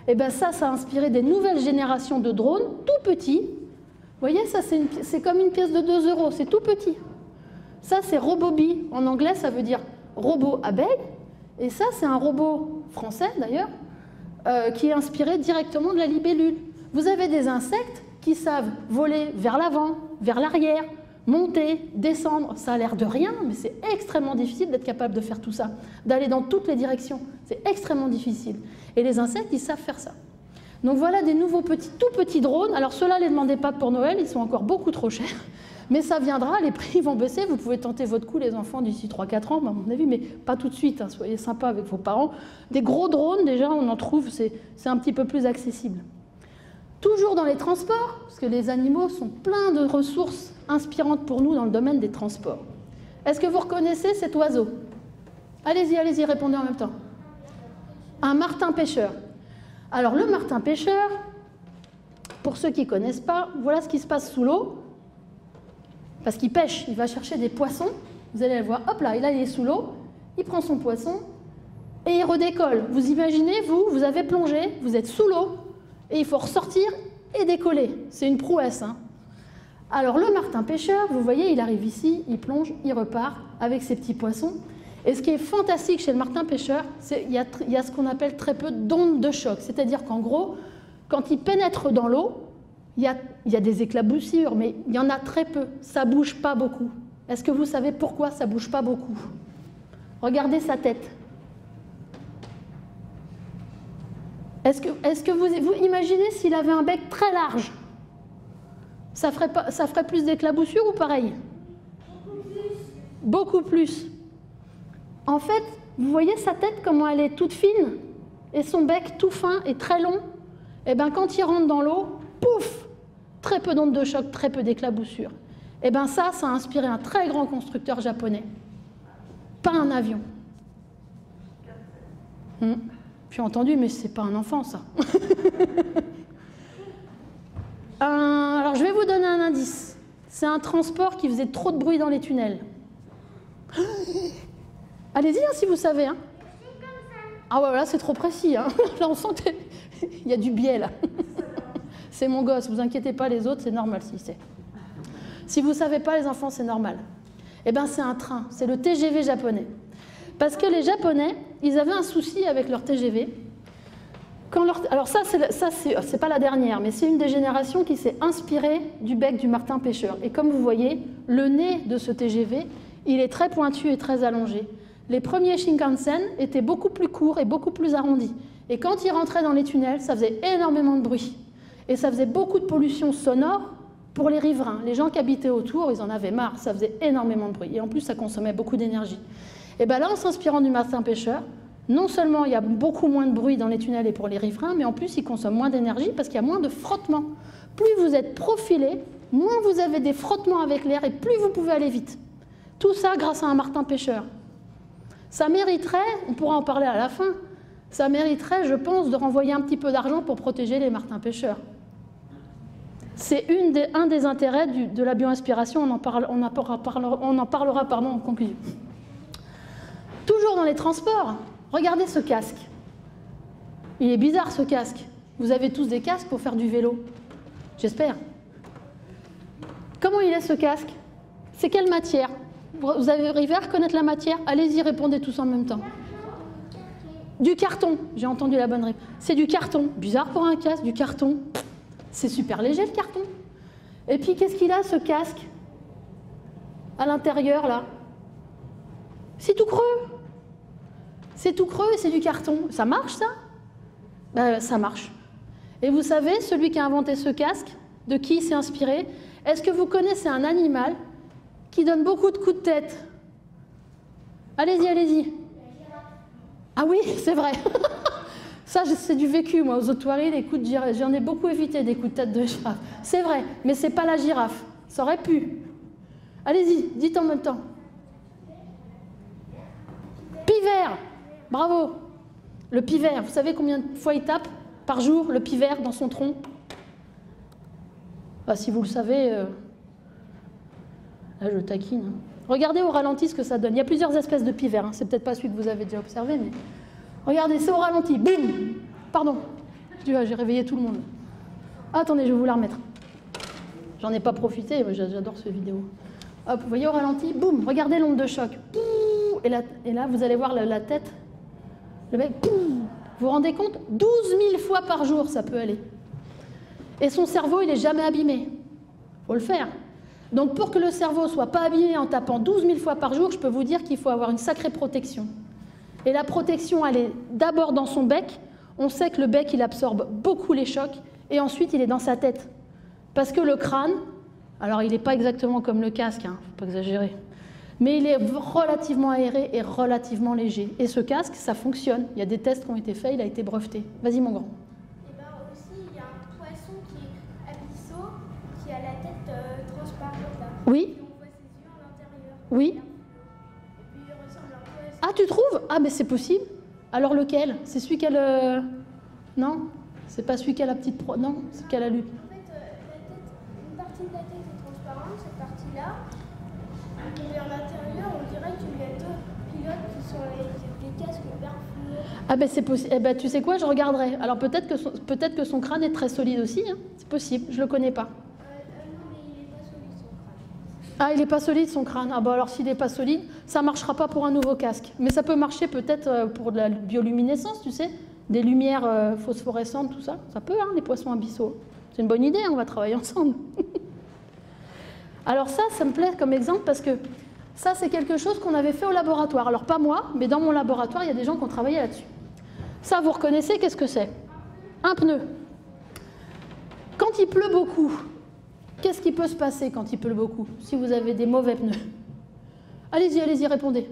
A: Et bien ça, ça a inspiré des nouvelles générations de drones, tout petits. Vous voyez, ça c'est comme une pièce de deux euros, c'est tout petit. Ça c'est Robobi, en anglais ça veut dire robot abeille. Et ça c'est un robot français d'ailleurs, euh, qui est inspiré directement de la libellule. Vous avez des insectes qui savent voler vers l'avant, vers l'arrière, monter, descendre. Ça a l'air de rien, mais c'est extrêmement difficile d'être capable de faire tout ça, d'aller dans toutes les directions. C'est extrêmement difficile. Et les insectes, ils savent faire ça. Donc voilà des nouveaux petits, tout petits drones. Alors ceux-là, ne les demandez pas pour Noël, ils sont encore beaucoup trop chers. Mais ça viendra, les prix vont baisser. Vous pouvez tenter votre coup, les enfants, d'ici trois quatre ans, à mon avis, mais pas tout de suite. Hein, soyez sympas avec vos parents. Des gros drones, déjà, on en trouve, c'est un petit peu plus accessible. Toujours dans les transports, parce que les animaux sont pleins de ressources inspirantes pour nous dans le domaine des transports. Est-ce que vous reconnaissez cet oiseau? Allez-y, allez-y, répondez en même temps. Un martin-pêcheur. Alors le martin-pêcheur, pour ceux qui ne connaissent pas, voilà ce qui se passe sous l'eau. Parce qu'il pêche, il va chercher des poissons. Vous allez le voir, hop là, là il est sous l'eau, il prend son poisson et il redécolle. Vous imaginez, vous, vous avez plongé, vous êtes sous l'eau et il faut ressortir et décoller. C'est une prouesse, hein. Alors le martin-pêcheur, vous voyez, il arrive ici, il plonge, il repart avec ses petits poissons. Et ce qui est fantastique chez le martin-pêcheur, c'est qu'il y a, il y a ce qu'on appelle très peu d'ondes de choc. C'est-à-dire qu'en gros, quand il pénètre dans l'eau, il y a, il y a des éclaboussures, mais il y en a très peu. Ça ne bouge pas beaucoup. Est-ce que vous savez pourquoi ça ne bouge pas beaucoup? Regardez sa tête. Est-ce que, est-ce que vous, vous imaginez s'il avait un bec très large? Ça ferait, pas, ça ferait plus d'éclaboussures ou pareil? Beaucoup plus. Beaucoup plus. En fait, vous voyez sa tête, comment elle est toute fine, et son bec tout fin et très long. Et bien quand il rentre dans l'eau, pouf, très peu d'ondes de choc, très peu d'éclaboussures. Et bien ça, ça a inspiré un très grand constructeur japonais. Pas un avion. Hum. J'ai entendu, mais c'est pas un enfant, ça. un... Alors je vais vous donner un indice. C'est un transport qui faisait trop de bruit dans les tunnels. Allez-y, hein, si vous savez. Hein. Ah ouais, là, c'est trop précis. Hein. Là, on sent qu'il y a du biais, là. C'est mon gosse, vous inquiétez pas, les autres, c'est normal si c'est. Si vous ne savez pas, les enfants, c'est normal. Eh bien, c'est un train, c'est le T G V japonais. Parce que les Japonais, ils avaient un souci avec leur T G V. Quand leur... Alors ça, c'est pas la dernière, mais c'est une des générations qui s'est inspirée du bec du martin-pêcheur. Et comme vous voyez, le nez de ce T G V, il est très pointu et très allongé. Les premiers Shinkansen étaient beaucoup plus courts et beaucoup plus arrondis. Et quand ils rentraient dans les tunnels, ça faisait énormément de bruit. Et ça faisait beaucoup de pollution sonore pour les riverains. Les gens qui habitaient autour, ils en avaient marre, ça faisait énormément de bruit. Et en plus, ça consommait beaucoup d'énergie. Et bien là, en s'inspirant du martin-pêcheur, non seulement il y a beaucoup moins de bruit dans les tunnels et pour les riverains, mais en plus, ils consomment moins d'énergie parce qu'il y a moins de frottements. Plus vous êtes profilé, moins vous avez des frottements avec l'air et plus vous pouvez aller vite. Tout ça grâce à un martin-pêcheur. Ça mériterait, on pourra en parler à la fin, ça mériterait, je pense, de renvoyer un petit peu d'argent pour protéger les martins-pêcheurs. C'est des, un des intérêts du, de la bioinspiration, on en, parle, on en parlera, on en parlera pardon, en conclusion. Toujours dans les transports, regardez ce casque. Il est bizarre ce casque. Vous avez tous des casques pour faire du vélo, j'espère. Comment il est ce casque? C'est quelle matière? Vous avez arrivé à reconnaître la matière? Allez-y, répondez tous en même temps. Du carton, j'ai entendu la bonne réponse. C'est du carton. Bizarre pour un casque, du carton. C'est super léger le carton. Et puis qu'est-ce qu'il a ce casque? À l'intérieur là. C'est tout creux. C'est tout creux et c'est du carton. Ça marche ça? Ben, ça marche. Et vous savez, celui qui a inventé ce casque, de qui il s'est inspiré? Est-ce que vous connaissez un animal qui donne beaucoup de coups de tête? Allez-y, allez-y. Ah oui, c'est vrai. Ça, c'est du vécu, moi, aux Otoiri, les coups de girafe. J'en ai beaucoup évité des coups de tête de girafe. C'est vrai, mais c'est pas la girafe. Ça aurait pu. Allez-y, dites en même temps. Pivert. Bravo. Le pivert, vous savez combien de fois il tape par jour, le pivert, dans son tronc? Bah, si vous le savez... Euh... Là, je taquine. Regardez au ralenti ce que ça donne. Il y a plusieurs espèces de pivers. Hein. C'est peut-être pas celui que vous avez déjà observé, mais... Regardez, c'est au ralenti. Boum! Pardon. Tu vois, j'ai réveillé tout le monde. Ah, attendez, je vais vous la remettre. J'en ai pas profité, j'adore cette vidéo. Hop, vous voyez au ralenti, boum, regardez l'onde de choc. Et là, et là, vous allez voir la, la tête. Le mec, boum. Vous vous rendez compte? douze mille fois par jour, ça peut aller. Et son cerveau, il n'est jamais abîmé. Il faut le faire. Donc pour que le cerveau ne soit pas abîmé en tapant douze mille fois par jour, je peux vous dire qu'il faut avoir une sacrée protection. Et la protection, elle est d'abord dans son bec. On sait que le bec, il absorbe beaucoup les chocs. Et ensuite, il est dans sa tête. Parce que le crâne, alors il n'est pas exactement comme le casque, hein, faut pas exagérer, mais il est relativement aéré et relativement léger. Et ce casque, ça fonctionne. Il y a des tests qui ont été faits, il a été breveté. Vas-y mon grand.
B: Et ben aussi, il y a un poisson qui est abysso, qui a la tête euh, transparente là.
A: Oui.
B: Et on voit ses yeux à l'intérieur.
A: Oui.
B: Et puis il ressemble un peu à ça.
A: Ah, tu trouves? Ah, mais c'est possible. Alors lequel? C'est celui qui a le... Non? C'est pas celui qui a la petite... Pro... Non, c'est qui a la lutte.
B: En fait, euh, la tête, une partie de la tête est transparente, cette partie-là. Et à l'intérieur, on dirait qu'il y a deux pilotes qui sont les, des casques vert fluo.
A: Ah ben c'est possible. Eh ben, tu sais quoi, je regarderai. Alors peut-être que, son... peut-être que son crâne est très solide aussi. Hein. C'est possible, je le connais pas.
B: Euh, euh, non, mais il n'est pas solide son crâne.
A: Ah, il n'est pas solide son crâne. Ah bah alors s'il n'est pas solide, ça ne marchera pas pour un nouveau casque. Mais ça peut marcher peut-être pour de la bioluminescence, tu sais, des lumières euh, phosphorescentes, tout ça. Ça peut, hein, les poissons abyssaux. C'est une bonne idée, on va travailler ensemble. Alors ça, ça me plaît comme exemple parce que ça, c'est quelque chose qu'on avait fait au laboratoire. Alors pas moi, mais dans mon laboratoire, il y a des gens qui ont travaillé là-dessus. Ça, vous reconnaissez, qu'est-ce que c'est? Un pneu. Quand il pleut beaucoup, qu'est-ce qui peut se passer quand il pleut beaucoup, si vous avez des mauvais pneus? Allez-y, allez-y, répondez.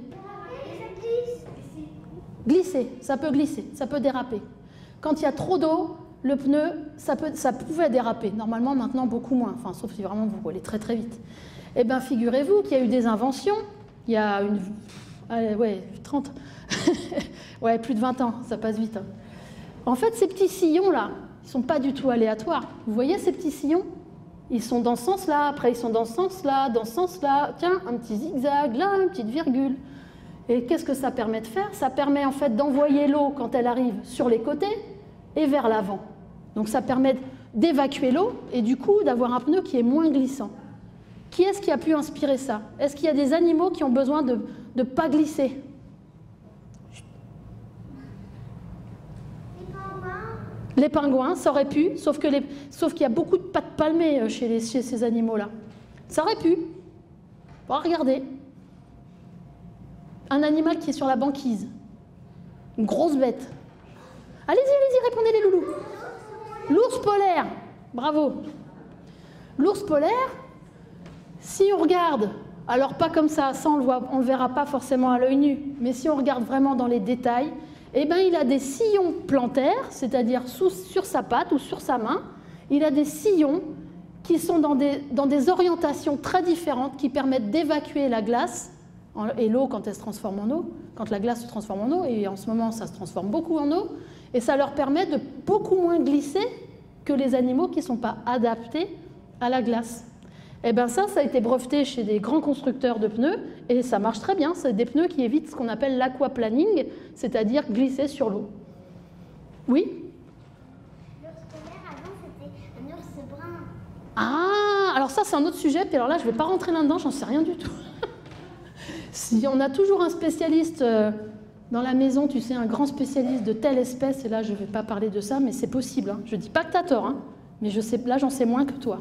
A: Glisser, ça peut glisser, ça peut déraper. Quand il y a trop d'eau, le pneu, ça, peut, ça pouvait déraper. Normalement, maintenant, beaucoup moins. Enfin, sauf si vraiment vous roulez très très vite. Eh bien, figurez-vous qu'il y a eu des inventions. Il y a une... Allez, ouais, trente... ouais, plus de vingt ans, ça passe vite. Hein. En fait, ces petits sillons-là, ils ne sont pas du tout aléatoires. Vous voyez ces petits sillons? Ils sont dans ce sens-là, après ils sont dans ce sens-là, dans ce sens-là. Tiens, un petit zigzag, là, une petite virgule. Et qu'est-ce que ça permet de faire? Ça permet en fait d'envoyer l'eau, quand elle arrive, sur les côtés et vers l'avant. Donc ça permet d'évacuer l'eau et du coup d'avoir un pneu qui est moins glissant. Qui est-ce qui a pu inspirer ça? Est-ce qu'il y a des animaux qui ont besoin de ne pas glisser?
B: Les pingouins.
A: Les pingouins, ça aurait pu, sauf que les... sauf qu'il y a beaucoup de pattes palmées chez, les... chez ces animaux-là. Ça aurait pu. Bon, regardez. Un animal qui est sur la banquise. Une grosse bête. Allez-y, allez-y, répondez les loulous. L'ours polaire. Bravo. L'ours polaire, si on regarde, alors pas comme ça, ça on le voit, on le verra pas forcément à l'œil nu, mais si on regarde vraiment dans les détails, eh ben, il a des sillons plantaires, c'est-à-dire sous, sur sa patte ou sur sa main, il a des sillons qui sont dans des, dans des orientations très différentes qui permettent d'évacuer la glace et l'eau quand elle se transforme en eau, quand la glace se transforme en eau, et en ce moment ça se transforme beaucoup en eau, et ça leur permet de beaucoup moins glisser que les animaux qui ne sont pas adaptés à la glace. Et bien ça, ça a été breveté chez des grands constructeurs de pneus, et ça marche très bien, c'est des pneus qui évitent ce qu'on appelle l'aquaplaning, c'est-à-dire glisser sur l'eau. Oui?
B: L'ours polaire, avant, c'était un ours brun.
A: Ah, alors ça c'est un autre sujet, puis alors là je ne vais pas rentrer là-dedans, j'en sais rien du tout. Si on a toujours un spécialiste euh, dans la maison, tu sais, un grand spécialiste de telle espèce, et là je ne vais pas parler de ça, mais c'est possible. Hein. Je ne dis pas que tu as tort, hein, mais je sais, là j'en sais moins que toi.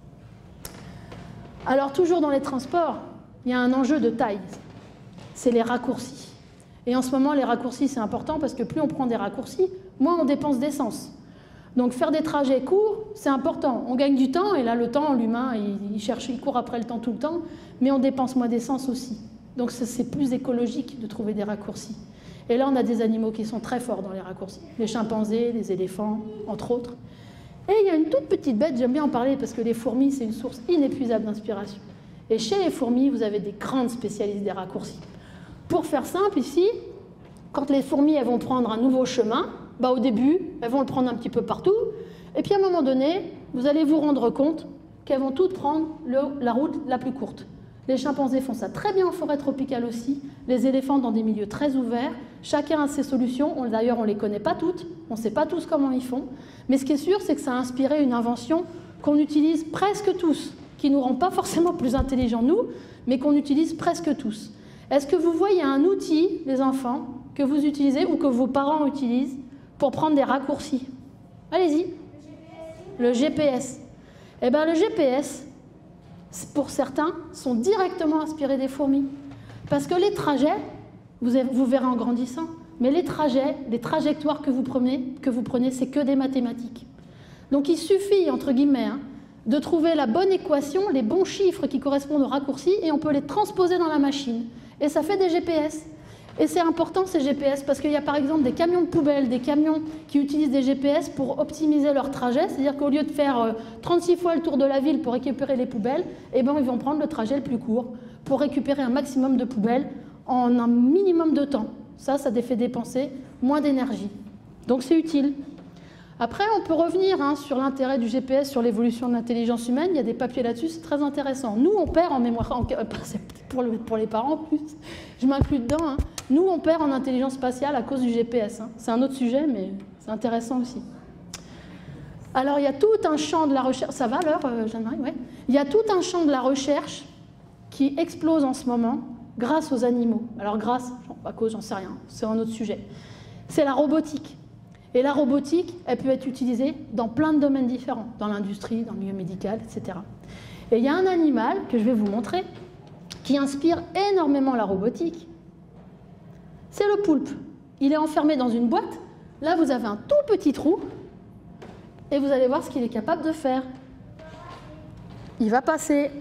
A: Alors toujours dans les transports, il y a un enjeu de taille, c'est les raccourcis. Et en ce moment, les raccourcis c'est important parce que plus on prend des raccourcis, moins on dépense d'essence. Donc faire des trajets courts, c'est important. On gagne du temps, et là le temps, l'humain, il, il cherche, il court après le temps tout le temps, mais on dépense moins d'essence aussi. Donc c'est plus écologique de trouver des raccourcis. Et là, on a des animaux qui sont très forts dans les raccourcis. Les chimpanzés, les éléphants, entre autres. Et il y a une toute petite bête, j'aime bien en parler parce que les fourmis, c'est une source inépuisable d'inspiration. Et chez les fourmis, vous avez des grandes spécialistes des raccourcis. Pour faire simple, ici, quand les fourmis elles vont prendre un nouveau chemin, bah, au début, elles vont le prendre un petit peu partout. Et puis à un moment donné, vous allez vous rendre compte qu'elles vont toutes prendre le, la route la plus courte. Les chimpanzés font ça très bien en forêt tropicale aussi. Les éléphants dans des milieux très ouverts. Chacun a ses solutions. D'ailleurs, on ne les connaît pas toutes. On ne sait pas tous comment ils font. Mais ce qui est sûr, c'est que ça a inspiré une invention qu'on utilise presque tous, qui ne nous rend pas forcément plus intelligents, nous, mais qu'on utilise presque tous. Est-ce que vous voyez un outil, les enfants, que vous utilisez ou que vos parents utilisent pour prendre des raccourcis? Allez-y. Le G P S. Eh bien, le G P S, pour certains, sont directement inspirés des fourmis. Parce que les trajets, vous, avez, vous verrez en grandissant, mais les trajets, les trajectoires que vous prenez, que vous prenez, c'est que des mathématiques. Donc il suffit, entre guillemets, hein, de trouver la bonne équation, les bons chiffres qui correspondent aux raccourcis, et on peut les transposer dans la machine. Et ça fait des G P S. Et c'est important ces G P S parce qu'il y a par exemple des camions de poubelle, des camions qui utilisent des G P S pour optimiser leur trajet, c'est-à-dire qu'au lieu de faire trente-six fois le tour de la ville pour récupérer les poubelles, eh ben, ils vont prendre le trajet le plus court pour récupérer un maximum de poubelles en un minimum de temps. Ça, ça fait dépenser moins d'énergie. Donc c'est utile. Après, on peut revenir hein, sur l'intérêt du G P S, sur l'évolution de l'intelligence humaine. Il y a des papiers là-dessus, c'est très intéressant. Nous, on perd en mémoire, en, c'est pour, le, pour les parents en plus, je m'inclus dedans. Hein. Nous, on perd en intelligence spatiale à cause du G P S. Hein. C'est un autre sujet, mais c'est intéressant aussi. Alors, il y a tout un champ de la recherche. Ça va l'heure, euh, Jeanne-Marie? Ouais. Il y a tout un champ de la recherche qui explose en ce moment grâce aux animaux. Alors, grâce, à cause, j'en sais rien, c'est un autre sujet. C'est la robotique. Et la robotique, elle peut être utilisée dans plein de domaines différents, dans l'industrie, dans le milieu médical, et cetera. Et il y a un animal que je vais vous montrer qui inspire énormément la robotique. C'est le poulpe. Il est enfermé dans une boîte. Là, vous avez un tout petit trou et vous allez voir ce qu'il est capable de faire. Il va passer.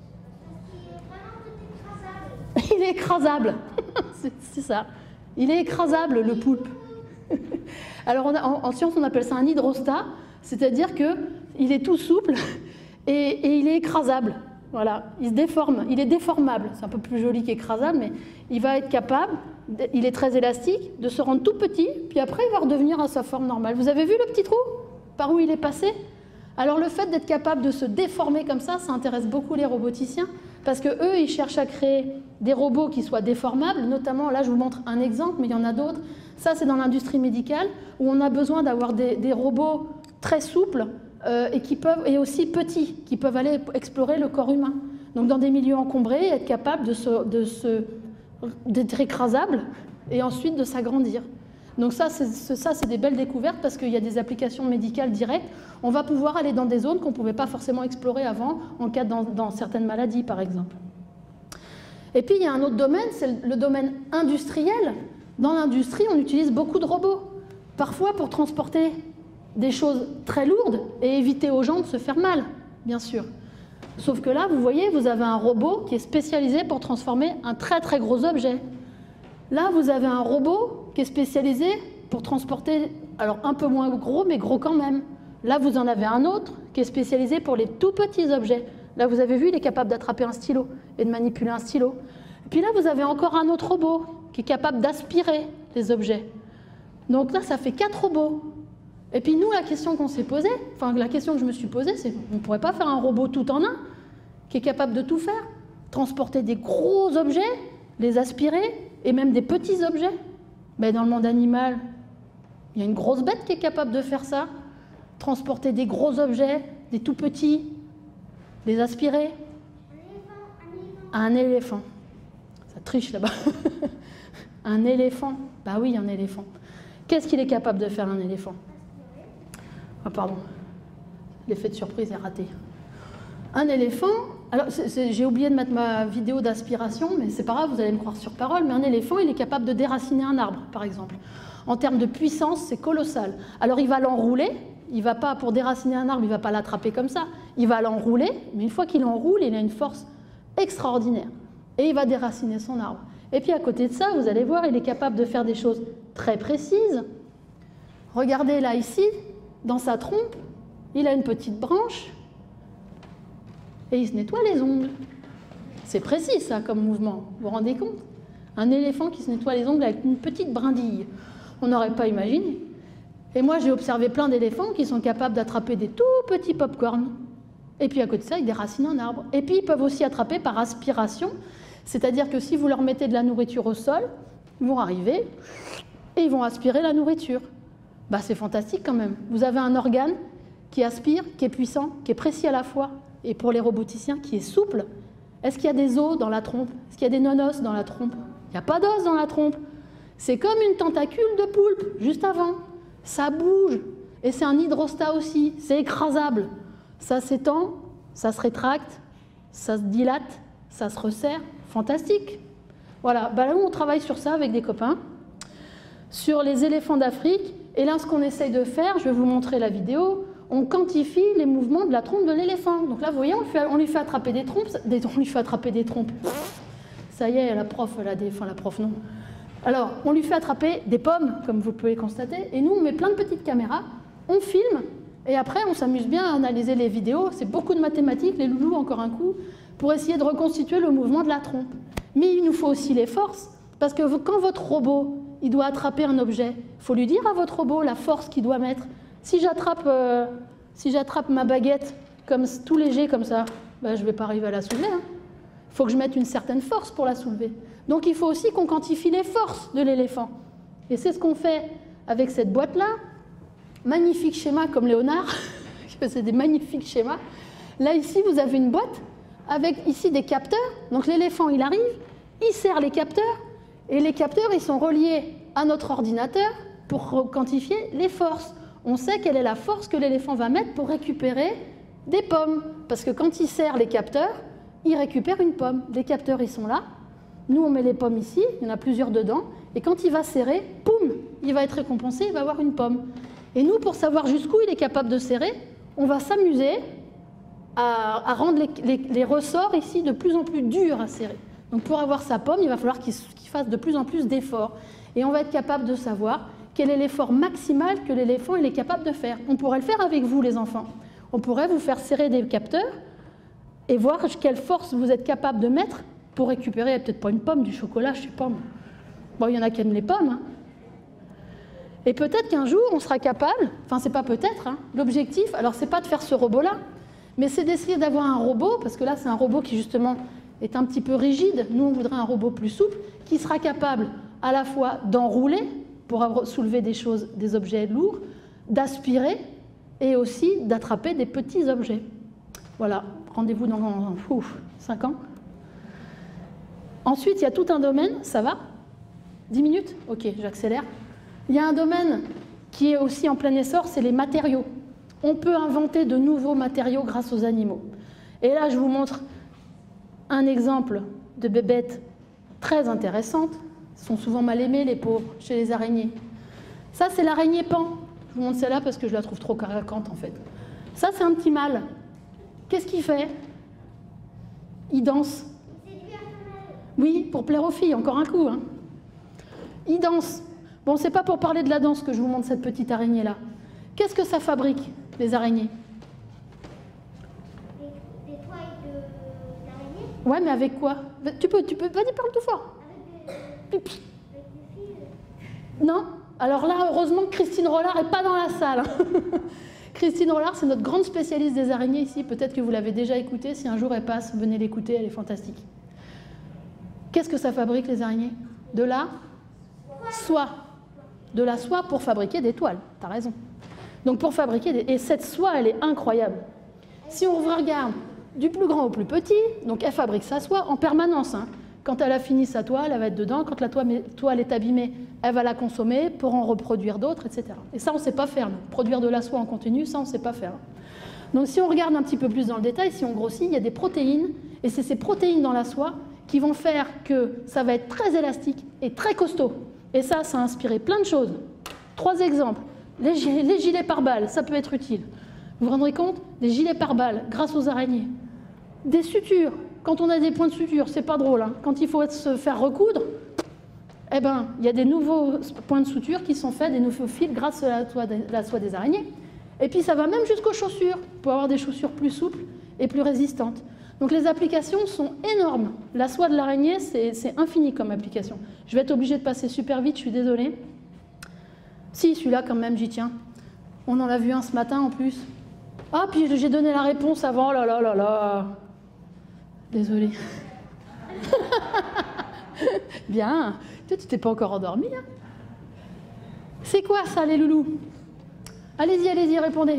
A: Il est écrasable. C'est ça. Il est écrasable, le poulpe. Alors, on a, en, en science, on appelle ça un hydrostat, c'est-à-dire qu'il est tout souple et, et il est écrasable. Voilà, il se déforme, il est déformable. C'est un peu plus joli qu'écrasable, mais il va être capable, il est très élastique, de se rendre tout petit, puis après, il va redevenir à sa forme normale. Vous avez vu le petit trou par où il est passé? Alors, le fait d'être capable de se déformer comme ça, ça intéresse beaucoup les roboticiens, parce qu'eux, ils cherchent à créer des robots qui soient déformables, notamment, là, je vous montre un exemple, mais il y en a d'autres. Ça, c'est dans l'industrie médicale, où on a besoin d'avoir des, des robots très souples euh, et, qui peuvent, et aussi petits, qui peuvent aller explorer le corps humain. Donc, dans des milieux encombrés, être capable de se, de se, d'être écrasable et ensuite de s'agrandir. Donc ça, c'est, ça, c'est des belles découvertes parce qu'il y a des applications médicales directes. On va pouvoir aller dans des zones qu'on ne pouvait pas forcément explorer avant, en cas dans, dans certaines maladies, par exemple. Et puis, il y a un autre domaine, c'est le domaine industriel. Dans l'industrie, on utilise beaucoup de robots, parfois pour transporter des choses très lourdes et éviter aux gens de se faire mal, bien sûr. Sauf que là, vous voyez, vous avez un robot qui est spécialisé pour transformer un très très gros objet. Là, vous avez un robot qui est spécialisé pour transporter, alors un peu moins gros, mais gros quand même. Là, vous en avez un autre qui est spécialisé pour les tout petits objets. Là, vous avez vu, il est capable d'attraper un stylo et de manipuler un stylo. Et puis là, vous avez encore un autre robot qui est capable d'aspirer les objets. Donc là, ça fait quatre robots. Et puis nous, la question qu'on s'est posée, enfin la question que je me suis posée, c'est on ne pourrait pas faire un robot tout en un qui est capable de tout faire, transporter des gros objets, les aspirer, et même des petits objets. Mais dans le monde animal, il y a une grosse bête qui est capable de faire ça, transporter des gros objets, des tout petits, les aspirer. Un éléphant. Ça triche là-bas. Un éléphant. Bah oui, un éléphant. Qu'est-ce qu'il est capable de faire, un éléphant? Ah, pardon. L'effet de surprise est raté. Un éléphant... Alors, j'ai oublié de mettre ma vidéo d'aspiration, mais c'est pas grave, vous allez me croire sur parole, mais un éléphant, il est capable de déraciner un arbre, par exemple. En termes de puissance, c'est colossal. Alors, il va l'enrouler. Il va pas, pour déraciner un arbre, il ne va pas l'attraper comme ça. Il va l'enrouler, mais une fois qu'il l'enroule, il a une force extraordinaire. Et il va déraciner son arbre. Et puis à côté de ça, vous allez voir, il est capable de faire des choses très précises. Regardez là, ici, dans sa trompe, il a une petite branche et il se nettoie les ongles. C'est précis, ça, comme mouvement. Vous vous rendez compte? Un éléphant qui se nettoie les ongles avec une petite brindille. On n'aurait pas imaginé. Et moi, j'ai observé plein d'éléphants qui sont capables d'attraper des tout petits pop-corn. Et puis à côté de ça, avec des racines en arbre. Et puis ils peuvent aussi attraper par aspiration, c'est-à-dire que si vous leur mettez de la nourriture au sol, ils vont arriver et ils vont aspirer la nourriture. Bah, c'est fantastique quand même. Vous avez un organe qui aspire, qui est puissant, qui est précis à la fois, et pour les roboticiens, qui est souple. Est-ce qu'il y a des os dans la trompe? Est-ce qu'il y a des non-os dans la trompe? Il n'y a pas d'os dans la trompe. C'est comme une tentacule de poulpe, juste avant. Ça bouge. Et c'est un hydrostat aussi. C'est écrasable. Ça s'étend, ça se rétracte, ça se dilate, ça se resserre. Fantastique. Voilà. Bah là, on travaille sur ça avec des copains. Sur les éléphants d'Afrique. Et là, ce qu'on essaye de faire, je vais vous montrer la vidéo, on quantifie les mouvements de la trompe de l'éléphant. Donc là, vous voyez, on, fait, on lui fait attraper des trompes. Des, on lui fait attraper des trompes. Ça y est, la prof, elle a des... Enfin, la prof, non. Alors, on lui fait attraper des pommes, comme vous pouvez le constater, et nous, on met plein de petites caméras, on filme, et après, on s'amuse bien à analyser les vidéos. C'est beaucoup de mathématiques, les loulous, encore un coup, pour essayer de reconstituer le mouvement de la trompe. Mais il nous faut aussi les forces, parce que quand votre robot, il doit attraper un objet, il faut lui dire à votre robot la force qu'il doit mettre. Si j'attrape euh, si j'attrape ma baguette comme, tout léger comme ça, ben, je ne vais pas arriver à la soulever. Hein. Il faut que je mette une certaine force pour la soulever. Donc il faut aussi qu'on quantifie les forces de l'éléphant. Et c'est ce qu'on fait avec cette boîte-là. Magnifique schéma comme Léonard. C'est des magnifiques schémas. Là, ici, vous avez une boîte avec ici des capteurs. Donc l'éléphant, il arrive, il serre les capteurs. Et les capteurs, ils sont reliés à notre ordinateur pour quantifier les forces. On sait quelle est la force que l'éléphant va mettre pour récupérer des pommes. Parce que quand il serre les capteurs, il récupère une pomme. Les capteurs, ils sont là. Nous, on met les pommes ici. Il y en a plusieurs dedans. Et quand il va serrer, poum, il va être récompensé, il va avoir une pomme. Et nous, pour savoir jusqu'où il est capable de serrer, on va s'amuser à, à rendre les, les, les ressorts ici de plus en plus durs à serrer. Donc pour avoir sa pomme, il va falloir qu'il qu'il fasse de plus en plus d'efforts. Et on va être capable de savoir quel est l'effort maximal que l'éléphant est capable de faire. On pourrait le faire avec vous, les enfants. On pourrait vous faire serrer des capteurs et voir quelle force vous êtes capable de mettre pour récupérer, peut-être pas une pomme, du chocolat, je sais pas. Bon, il y en a qui aiment les pommes. Hein. Et peut-être qu'un jour, on sera capable, enfin c'est pas peut-être, hein, l'objectif, alors c'est pas de faire ce robot-là, mais c'est d'essayer d'avoir un robot, parce que là c'est un robot qui justement est un petit peu rigide, nous on voudrait un robot plus souple, qui sera capable à la fois d'enrouler, pour soulever des choses, des objets lourds, d'aspirer, et aussi d'attraper des petits objets. Voilà, rendez-vous dans ouf, cinq ans. Ensuite, il y a tout un domaine, ça va? dix minutes? Ok, j'accélère. Il y a un domaine qui est aussi en plein essor, c'est les matériaux. On peut inventer de nouveaux matériaux grâce aux animaux. Et là, je vous montre un exemple de bébête très intéressante. Ils sont souvent mal aimés, les pauvres, chez les araignées. Ça, c'est l'araignée pan. Je vous montre celle-là parce que je la trouve trop caracante, en fait. Ça, c'est un petit mâle. Qu'est-ce qu'il fait? Il danse. Oui, pour plaire aux filles, encore un coup. Hein. Il danse. Bon, c'est pas pour parler de la danse que je vous montre cette petite araignée-là. Qu'est-ce que ça fabrique, les araignées? Des, des toiles d'araignée. Ouais, mais avec quoi? Tu peux, tu peux, vas-y, parle tout fort. Avec des, avec des fils. Non. Alors là, heureusement que Christine Rollard n'est pas dans la salle. Christine Rollard, c'est notre grande spécialiste des araignées ici. Peut-être que vous l'avez déjà écoutée. Si un jour elle passe, venez l'écouter, elle est fantastique. Qu'est-ce que ça fabrique, les araignées? De la soie. De la soie pour fabriquer des toiles, tu as raison. Donc pour fabriquer des... Et cette soie, elle est incroyable. Si on regarde du plus grand au plus petit, donc elle fabrique sa soie en permanence. Hein. Quand elle a fini sa toile, elle va être dedans. Quand la toile est abîmée, elle va la consommer pour en reproduire d'autres, et cetera. Et ça, on ne sait pas faire. Nous. Produire de la soie en continu, ça, on ne sait pas faire. Donc si on regarde un petit peu plus dans le détail, si on grossit, il y a des protéines. Et c'est ces protéines dans la soie qui vont faire que ça va être très élastique et très costaud. Et ça, ça a inspiré plein de choses. Trois exemples. Les gilets, les gilets pare-balles, ça peut être utile. Vous vous rendrez compte? Des gilets pare-balles grâce aux araignées. Des sutures. Quand on a des points de suture, c'est pas drôle. Hein. Quand il faut se faire recoudre, eh ben, il y a des nouveaux points de suture qui sont faits, des nouveaux fils grâce à la soie, la soie des araignées. Et puis ça va même jusqu'aux chaussures, pour avoir des chaussures plus souples et plus résistantes. Donc les applications sont énormes. La soie de l'araignée, c'est infini comme application. Je vais être obligée de passer super vite, je suis désolée. Si, celui-là quand même, j'y tiens. On en a vu un ce matin en plus. Ah, puis j'ai donné la réponse avant, là là là là. Désolée. Bien. Toi, tu t'es pas encore endormi, hein? C'est quoi ça, les loulous? Allez-y, allez-y, répondez.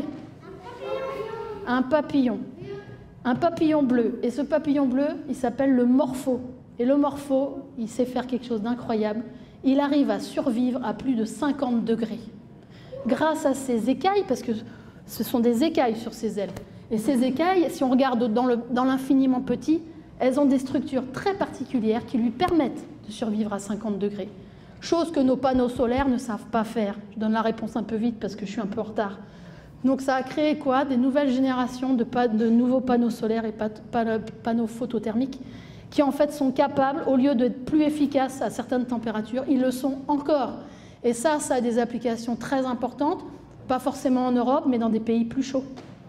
A: Un papillon. Un papillon bleu. Et ce papillon bleu, il s'appelle le morpho. Et le morpho, il sait faire quelque chose d'incroyable. Il arrive à survivre à plus de cinquante degrés. Grâce à ses écailles, parce que ce sont des écailles sur ses ailes. Et ces écailles, si on regarde dans l'infiniment petit, elles ont des structures très particulières qui lui permettent de survivre à cinquante degrés. Chose que nos panneaux solaires ne savent pas faire. Je donne la réponse un peu vite parce que je suis un peu en retard. Donc ça a créé quoi? Des nouvelles générations de, pa de nouveaux panneaux solaires et pa pa panneaux photothermiques qui en fait sont capables, au lieu d'être plus efficaces à certaines températures, ils le sont encore. Et ça, ça a des applications très importantes, pas forcément en Europe, mais dans des pays plus chauds,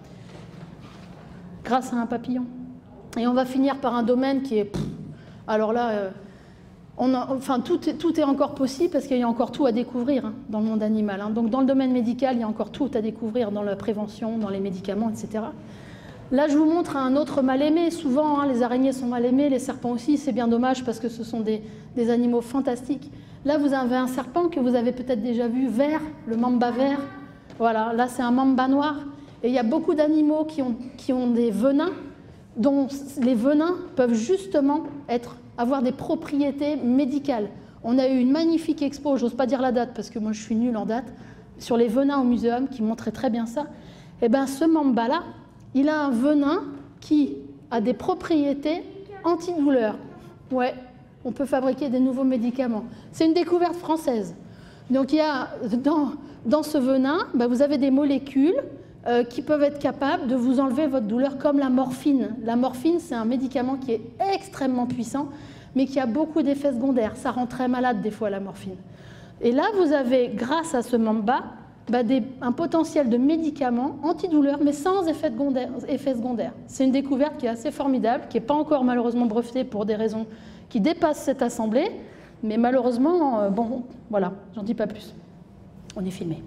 A: grâce à un papillon. Et on va finir par un domaine qui est... Pff, alors là, euh, on a, enfin, tout, est, tout est encore possible parce qu'il y a encore tout à découvrir hein, dans le monde animal. Hein. Donc dans le domaine médical, il y a encore tout à découvrir dans la prévention, dans les médicaments, et cetera. Là, je vous montre un autre mal aimé. Souvent, hein, les araignées sont mal aimées, les serpents aussi. C'est bien dommage parce que ce sont des, des animaux fantastiques. Là, vous avez un serpent que vous avez peut-être déjà vu, vert, le mamba vert. Voilà, là, c'est un mamba noir. Et il y a beaucoup d'animaux qui ont, qui ont des venins, dont les venins peuvent justement être, avoir des propriétés médicales. On a eu une magnifique expo, j'ose pas dire la date parce que moi je suis nulle en date, sur les venins au muséum qui montrait très bien ça. Et bien ce mamba-là, il a un venin qui a des propriétés antidouleurs. Ouais, on peut fabriquer des nouveaux médicaments. C'est une découverte française. Donc il y a, dans, dans ce venin, ben vous avez des molécules euh, qui peuvent être capables de vous enlever votre douleur, comme la morphine. La morphine, c'est un médicament qui est extrêmement puissant, mais qui a beaucoup d'effets secondaires. Ça rend très malade des fois, la morphine. Et là, vous avez, grâce à ce mamba, bah des, un potentiel de médicaments antidouleurs, mais sans effet secondaire. Effet secondaire. C'est une découverte qui est assez formidable, qui n'est pas encore malheureusement brevetée pour des raisons qui dépassent cette assemblée, mais malheureusement, euh, bon, voilà, j'en dis pas plus. On est filmé.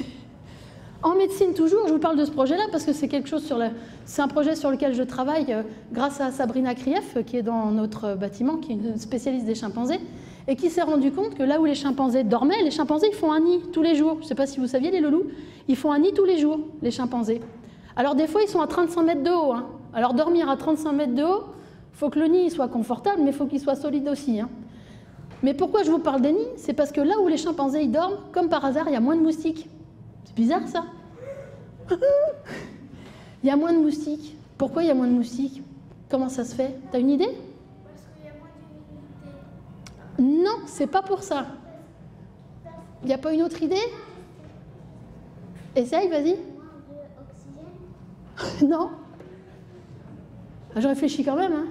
A: En médecine toujours, je vous parle de ce projet-là parce que c'est quelque chose sur le, c'est un projet sur lequel je travaille euh, grâce à Sabrina Krief, qui est dans notre bâtiment, qui est une spécialiste des chimpanzés, et qui s'est rendu compte que là où les chimpanzés dormaient, les chimpanzés ils font un nid tous les jours. Je ne sais pas si vous saviez, les loulous, ils font un nid tous les jours, les chimpanzés. Alors des fois, ils sont à trente-cinq mètres de haut. Hein. Alors dormir à trente-cinq mètres de haut, il faut que le nid soit confortable, mais il faut qu'il soit solide aussi. Hein. Mais pourquoi je vous parle des nids? C'est parce que là où les chimpanzés ils dorment, comme par hasard, il y a moins de moustiques. C'est bizarre ça. Il y a moins de moustiques. Pourquoi il y a moins de moustiques? Comment ça se fait? T'as une idée?
B: Parce qu'il y a moins d'humidité.
A: Non, c'est pas pour ça. Il n'y a pas une autre idée? Essaye, vas-y.
B: Moins d'oxygène.
A: Non. Ah, je réfléchis quand même. Hein.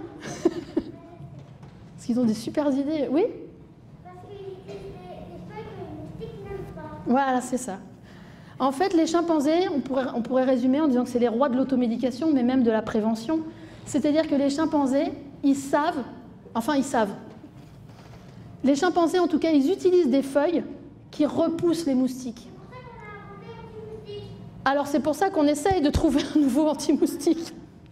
A: Parce qu'ils ont des super idées. Oui?
B: Parce qu'ils utilisent des feuilles que les moustiques n'aiment pas.
A: Voilà, c'est ça. En fait, les chimpanzés, on pourrait, on pourrait résumer en disant que c'est les rois de l'automédication, mais même de la prévention. C'est-à-dire que les chimpanzés, ils savent, enfin ils savent. Les chimpanzés, en tout cas, ils utilisent des feuilles qui repoussent les moustiques. Alors c'est pour ça qu'on essaye de trouver un nouveau anti-moustique.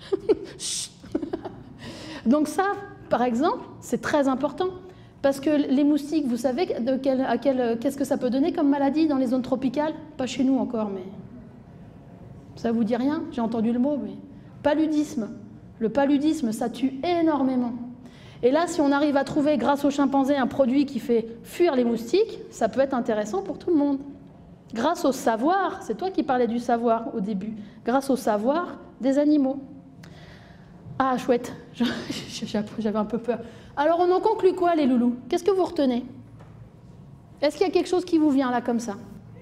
A: Donc ça, par exemple, c'est très important. Parce que les moustiques, vous savez de quel, à quel, qu'est-ce que ça peut donner comme maladie dans les zones tropicales? Pas chez nous encore, mais ça vous dit rien? J'ai entendu le mot, mais paludisme. Le paludisme, ça tue énormément. Et là, si on arrive à trouver, grâce aux chimpanzés, un produit qui fait fuir les moustiques, ça peut être intéressant pour tout le monde. Grâce au savoir, c'est toi qui parlais du savoir au début, grâce au savoir des animaux. Ah, chouette, j'avais un peu peur. Alors, on en conclut quoi, les loulous? Qu'est-ce que vous retenez? Est-ce qu'il y a quelque chose qui vous vient là, comme ça?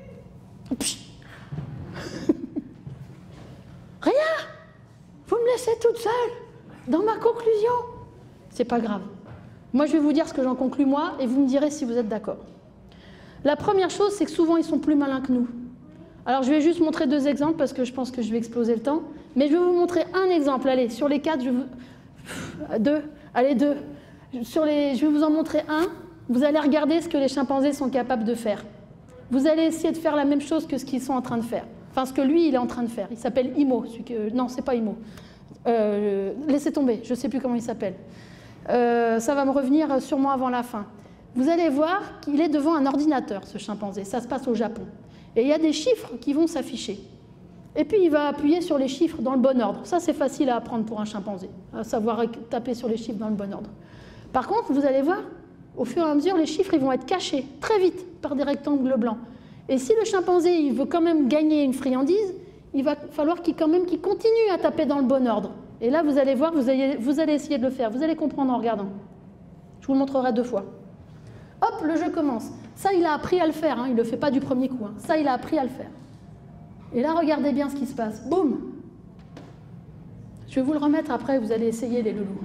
A: Rien! Vous me laissez toute seule dans ma conclusion? C'est pas grave. Moi, je vais vous dire ce que j'en conclus, moi, et vous me direz si vous êtes d'accord. La première chose, c'est que souvent, ils sont plus malins que nous. Alors, je vais juste montrer deux exemples, parce que je pense que je vais exploser le temps. Mais je vais vous montrer un exemple. Allez, sur les quatre, je vais vous... Deux. Allez, deux. Sur les... Je vais vous en montrer un. Vous allez regarder ce que les chimpanzés sont capables de faire. Vous allez essayer de faire la même chose que ce qu'ils sont en train de faire. Enfin, ce que lui, il est en train de faire. Il s'appelle Imo. Celui que... Non, c'est pas Imo. Euh, laissez tomber, je ne sais plus comment il s'appelle. Euh, ça va me revenir sûrement avant la fin. Vous allez voir qu'il est devant un ordinateur, ce chimpanzé. Ça se passe au Japon. Et il y a des chiffres qui vont s'afficher. Et puis, il va appuyer sur les chiffres dans le bon ordre. Ça, c'est facile à apprendre pour un chimpanzé, à savoir taper sur les chiffres dans le bon ordre. Par contre, vous allez voir, au fur et à mesure, les chiffres ils vont être cachés très vite par des rectangles blancs. Et si le chimpanzé il veut quand même gagner une friandise, il va falloir qu'il quand même qu'il continue à taper dans le bon ordre. Et là, vous allez voir, vous allez, vous allez essayer de le faire. Vous allez comprendre en regardant. Je vous le montrerai deux fois. Hop, le jeu commence. Ça, il a appris à le faire. Hein. Il ne le fait pas du premier coup. Hein. Ça, il a appris à le faire. Et là, regardez bien ce qui se passe. Boum! Je vais vous le remettre après, vous allez essayer les loulous.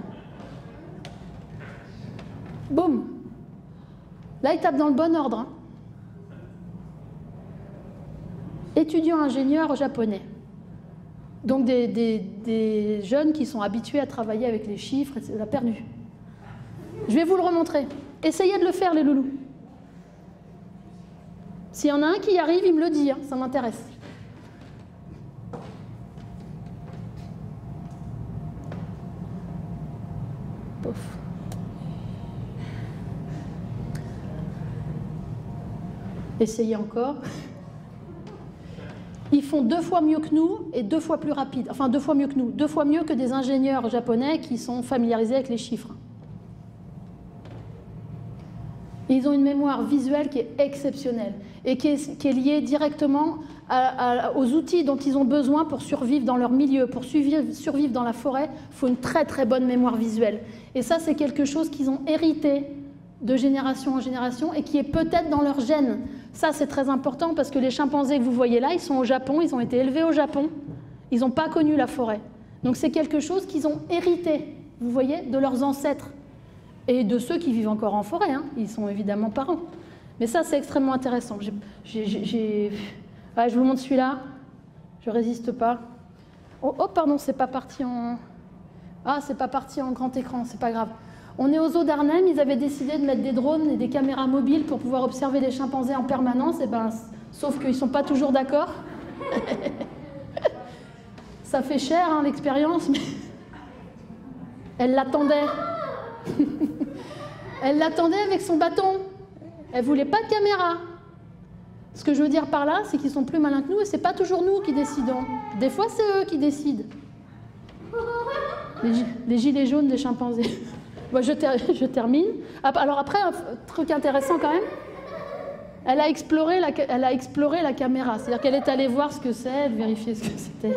A: Boum! Là, il tape dans le bon ordre. Hein. Étudiant ingénieur japonais. Donc des, des, des jeunes qui sont habitués à travailler avec les chiffres, et c'est perdu. Je vais vous le remontrer. Essayez de le faire, les loulous. S'il y en a un qui y arrive, il me le dit, hein, ça m'intéresse. Pouf. Essayez encore. Ils font deux fois mieux que nous et deux fois plus rapide. Enfin, deux fois mieux que nous. Deux fois mieux que des ingénieurs japonais qui sont familiarisés avec les chiffres. Ils ont une mémoire visuelle qui est exceptionnelle et qui est, qui est liée directement à, à, aux outils dont ils ont besoin pour survivre dans leur milieu. Pour survivre, survivre dans la forêt, il faut une très très bonne mémoire visuelle. Et ça, c'est quelque chose qu'ils ont hérité de génération en génération et qui est peut-être dans leur gène. Ça, c'est très important parce que les chimpanzés que vous voyez là, ils sont au Japon, ils ont été élevés au Japon, ils n'ont pas connu la forêt. Donc c'est quelque chose qu'ils ont hérité, vous voyez, de leurs ancêtres. Et de ceux qui vivent encore en forêt, hein. Ils sont évidemment parents. Mais ça, c'est extrêmement intéressant. J'ai, j'ai, j'ai... Ah, je vous montre celui-là. Je résiste pas. Oh, oh pardon, c'est pas parti en... Ah, c'est pas parti en grand écran, c'est pas grave. On est aux eaux d'Arnhem, ils avaient décidé de mettre des drones et des caméras mobiles pour pouvoir observer les chimpanzés en permanence, et ben, sauf qu'ils ne sont pas toujours d'accord. Ça fait cher, hein, l'expérience, mais elle l'attendait. Elle l'attendait avec son bâton. Elle ne voulait pas de caméra. Ce que je veux dire par là, c'est qu'ils sont plus malins que nous et ce n'est pas toujours nous qui décidons. Des fois, c'est eux qui décident. Les, les gilets jaunes des chimpanzés. Bon, je, ter je termine. Alors après, un truc intéressant quand même, elle a exploré la, elle a exploré la caméra. C'est-à-dire qu'elle est allée voir ce que c'est, vérifier ce que c'était.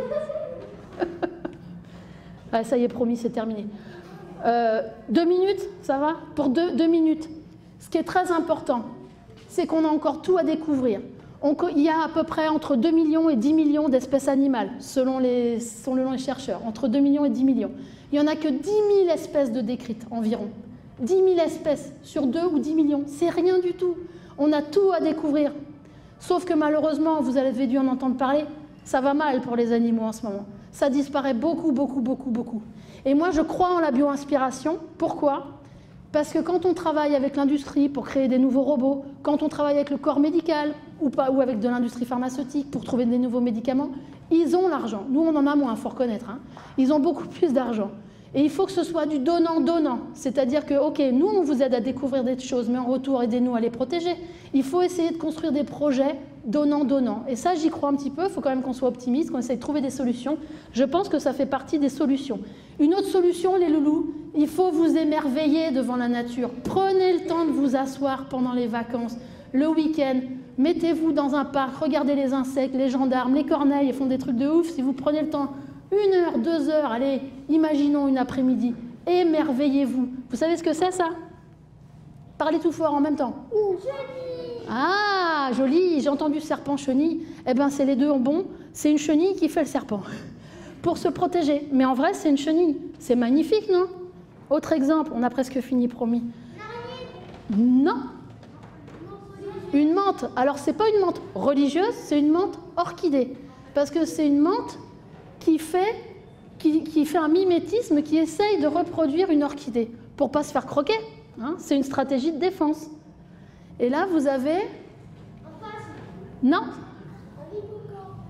A: Ah, ça y est, promis, c'est terminé. Euh, deux minutes, ça va? Pour deux, deux minutes. Ce qui est très important, c'est qu'on a encore tout à découvrir. On, il y a à peu près entre deux millions et dix millions d'espèces animales, selon les, selon les chercheurs, entre deux millions et dix millions. Il n'y en a que dix mille espèces de décrites environ. dix mille espèces sur deux ou dix millions, c'est rien du tout. On a tout à découvrir. Sauf que malheureusement, vous avez dû en entendre parler, ça va mal pour les animaux en ce moment. Ça disparaît beaucoup, beaucoup, beaucoup, beaucoup. Et moi, je crois en la bio-inspiration. Pourquoi? Parce que quand on travaille avec l'industrie pour créer des nouveaux robots, quand on travaille avec le corps médical ou, pas, ou avec de l'industrie pharmaceutique pour trouver des nouveaux médicaments, ils ont l'argent. Nous, on en a moins, il faut reconnaître. Hein. Ils ont beaucoup plus d'argent. Et il faut que ce soit du donnant-donnant. C'est-à-dire que, OK, nous, on vous aide à découvrir des choses, mais en retour, aidez-nous à les protéger. Il faut essayer de construire des projets donnant-donnant. Et ça, j'y crois un petit peu. Il faut quand même qu'on soit optimiste, qu'on essaye de trouver des solutions. Je pense que ça fait partie des solutions. Une autre solution, les loulous, il faut vous émerveiller devant la nature. Prenez le temps de vous asseoir pendant les vacances, le week-end. Mettez-vous dans un parc, regardez les insectes, les gendarmes, les corneilles, ils font des trucs de ouf. Si vous prenez le temps, une heure, deux heures, allez, imaginons une après-midi, émerveillez-vous. Vous savez ce que c'est, ça? Parlez tout fort en même temps. Chenille. Ah, joli, j'ai entendu serpent, chenille. Eh bien, c'est les deux en bon. C'est une chenille qui fait le serpent. Pour se protéger. Mais en vrai, c'est une chenille. C'est magnifique, non? Autre exemple, on a presque fini, promis. Non. Une menthe. Alors, c'est pas une menthe religieuse, c'est une menthe orchidée. Parce que c'est une menthe qui fait, qui, qui fait un mimétisme, qui essaye de reproduire une orchidée pour ne pas se faire croquer. Hein, c'est une stratégie de défense. Et là, vous avez... Non.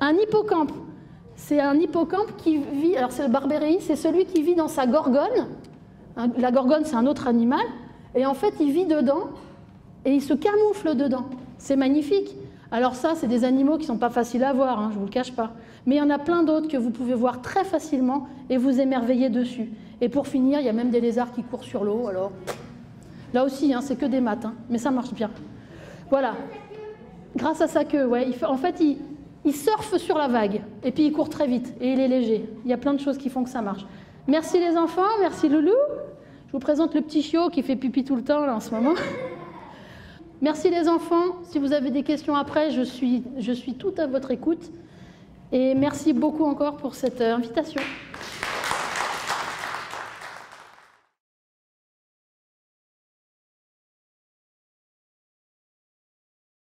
A: Un hippocampe, c'est un hippocampe qui vit, alors c'est le Barberii, c'est celui qui vit dans sa gorgone. La gorgone, c'est un autre animal, et en fait, il vit dedans, et il se camoufle dedans. C'est magnifique. Alors ça, c'est des animaux qui ne sont pas faciles à voir, hein, je ne vous le cache pas. Mais il y en a plein d'autres que vous pouvez voir très facilement et vous émerveiller dessus. Et pour finir, il y a même des lézards qui courent sur l'eau. Alors là aussi, hein, c'est que des maths, hein, mais ça marche bien. Voilà. Grâce à sa queue, ouais. Il fait, en fait, il, il surfe sur la vague, et puis il court très vite, et il est léger. Il y a plein de choses qui font que ça marche. Merci les enfants, merci Loulou. Je vous présente le petit chiot qui fait pipi tout le temps là en ce moment. Merci les enfants. Si vous avez des questions après, je suis, je suis tout à votre écoute. Et merci beaucoup encore pour cette invitation.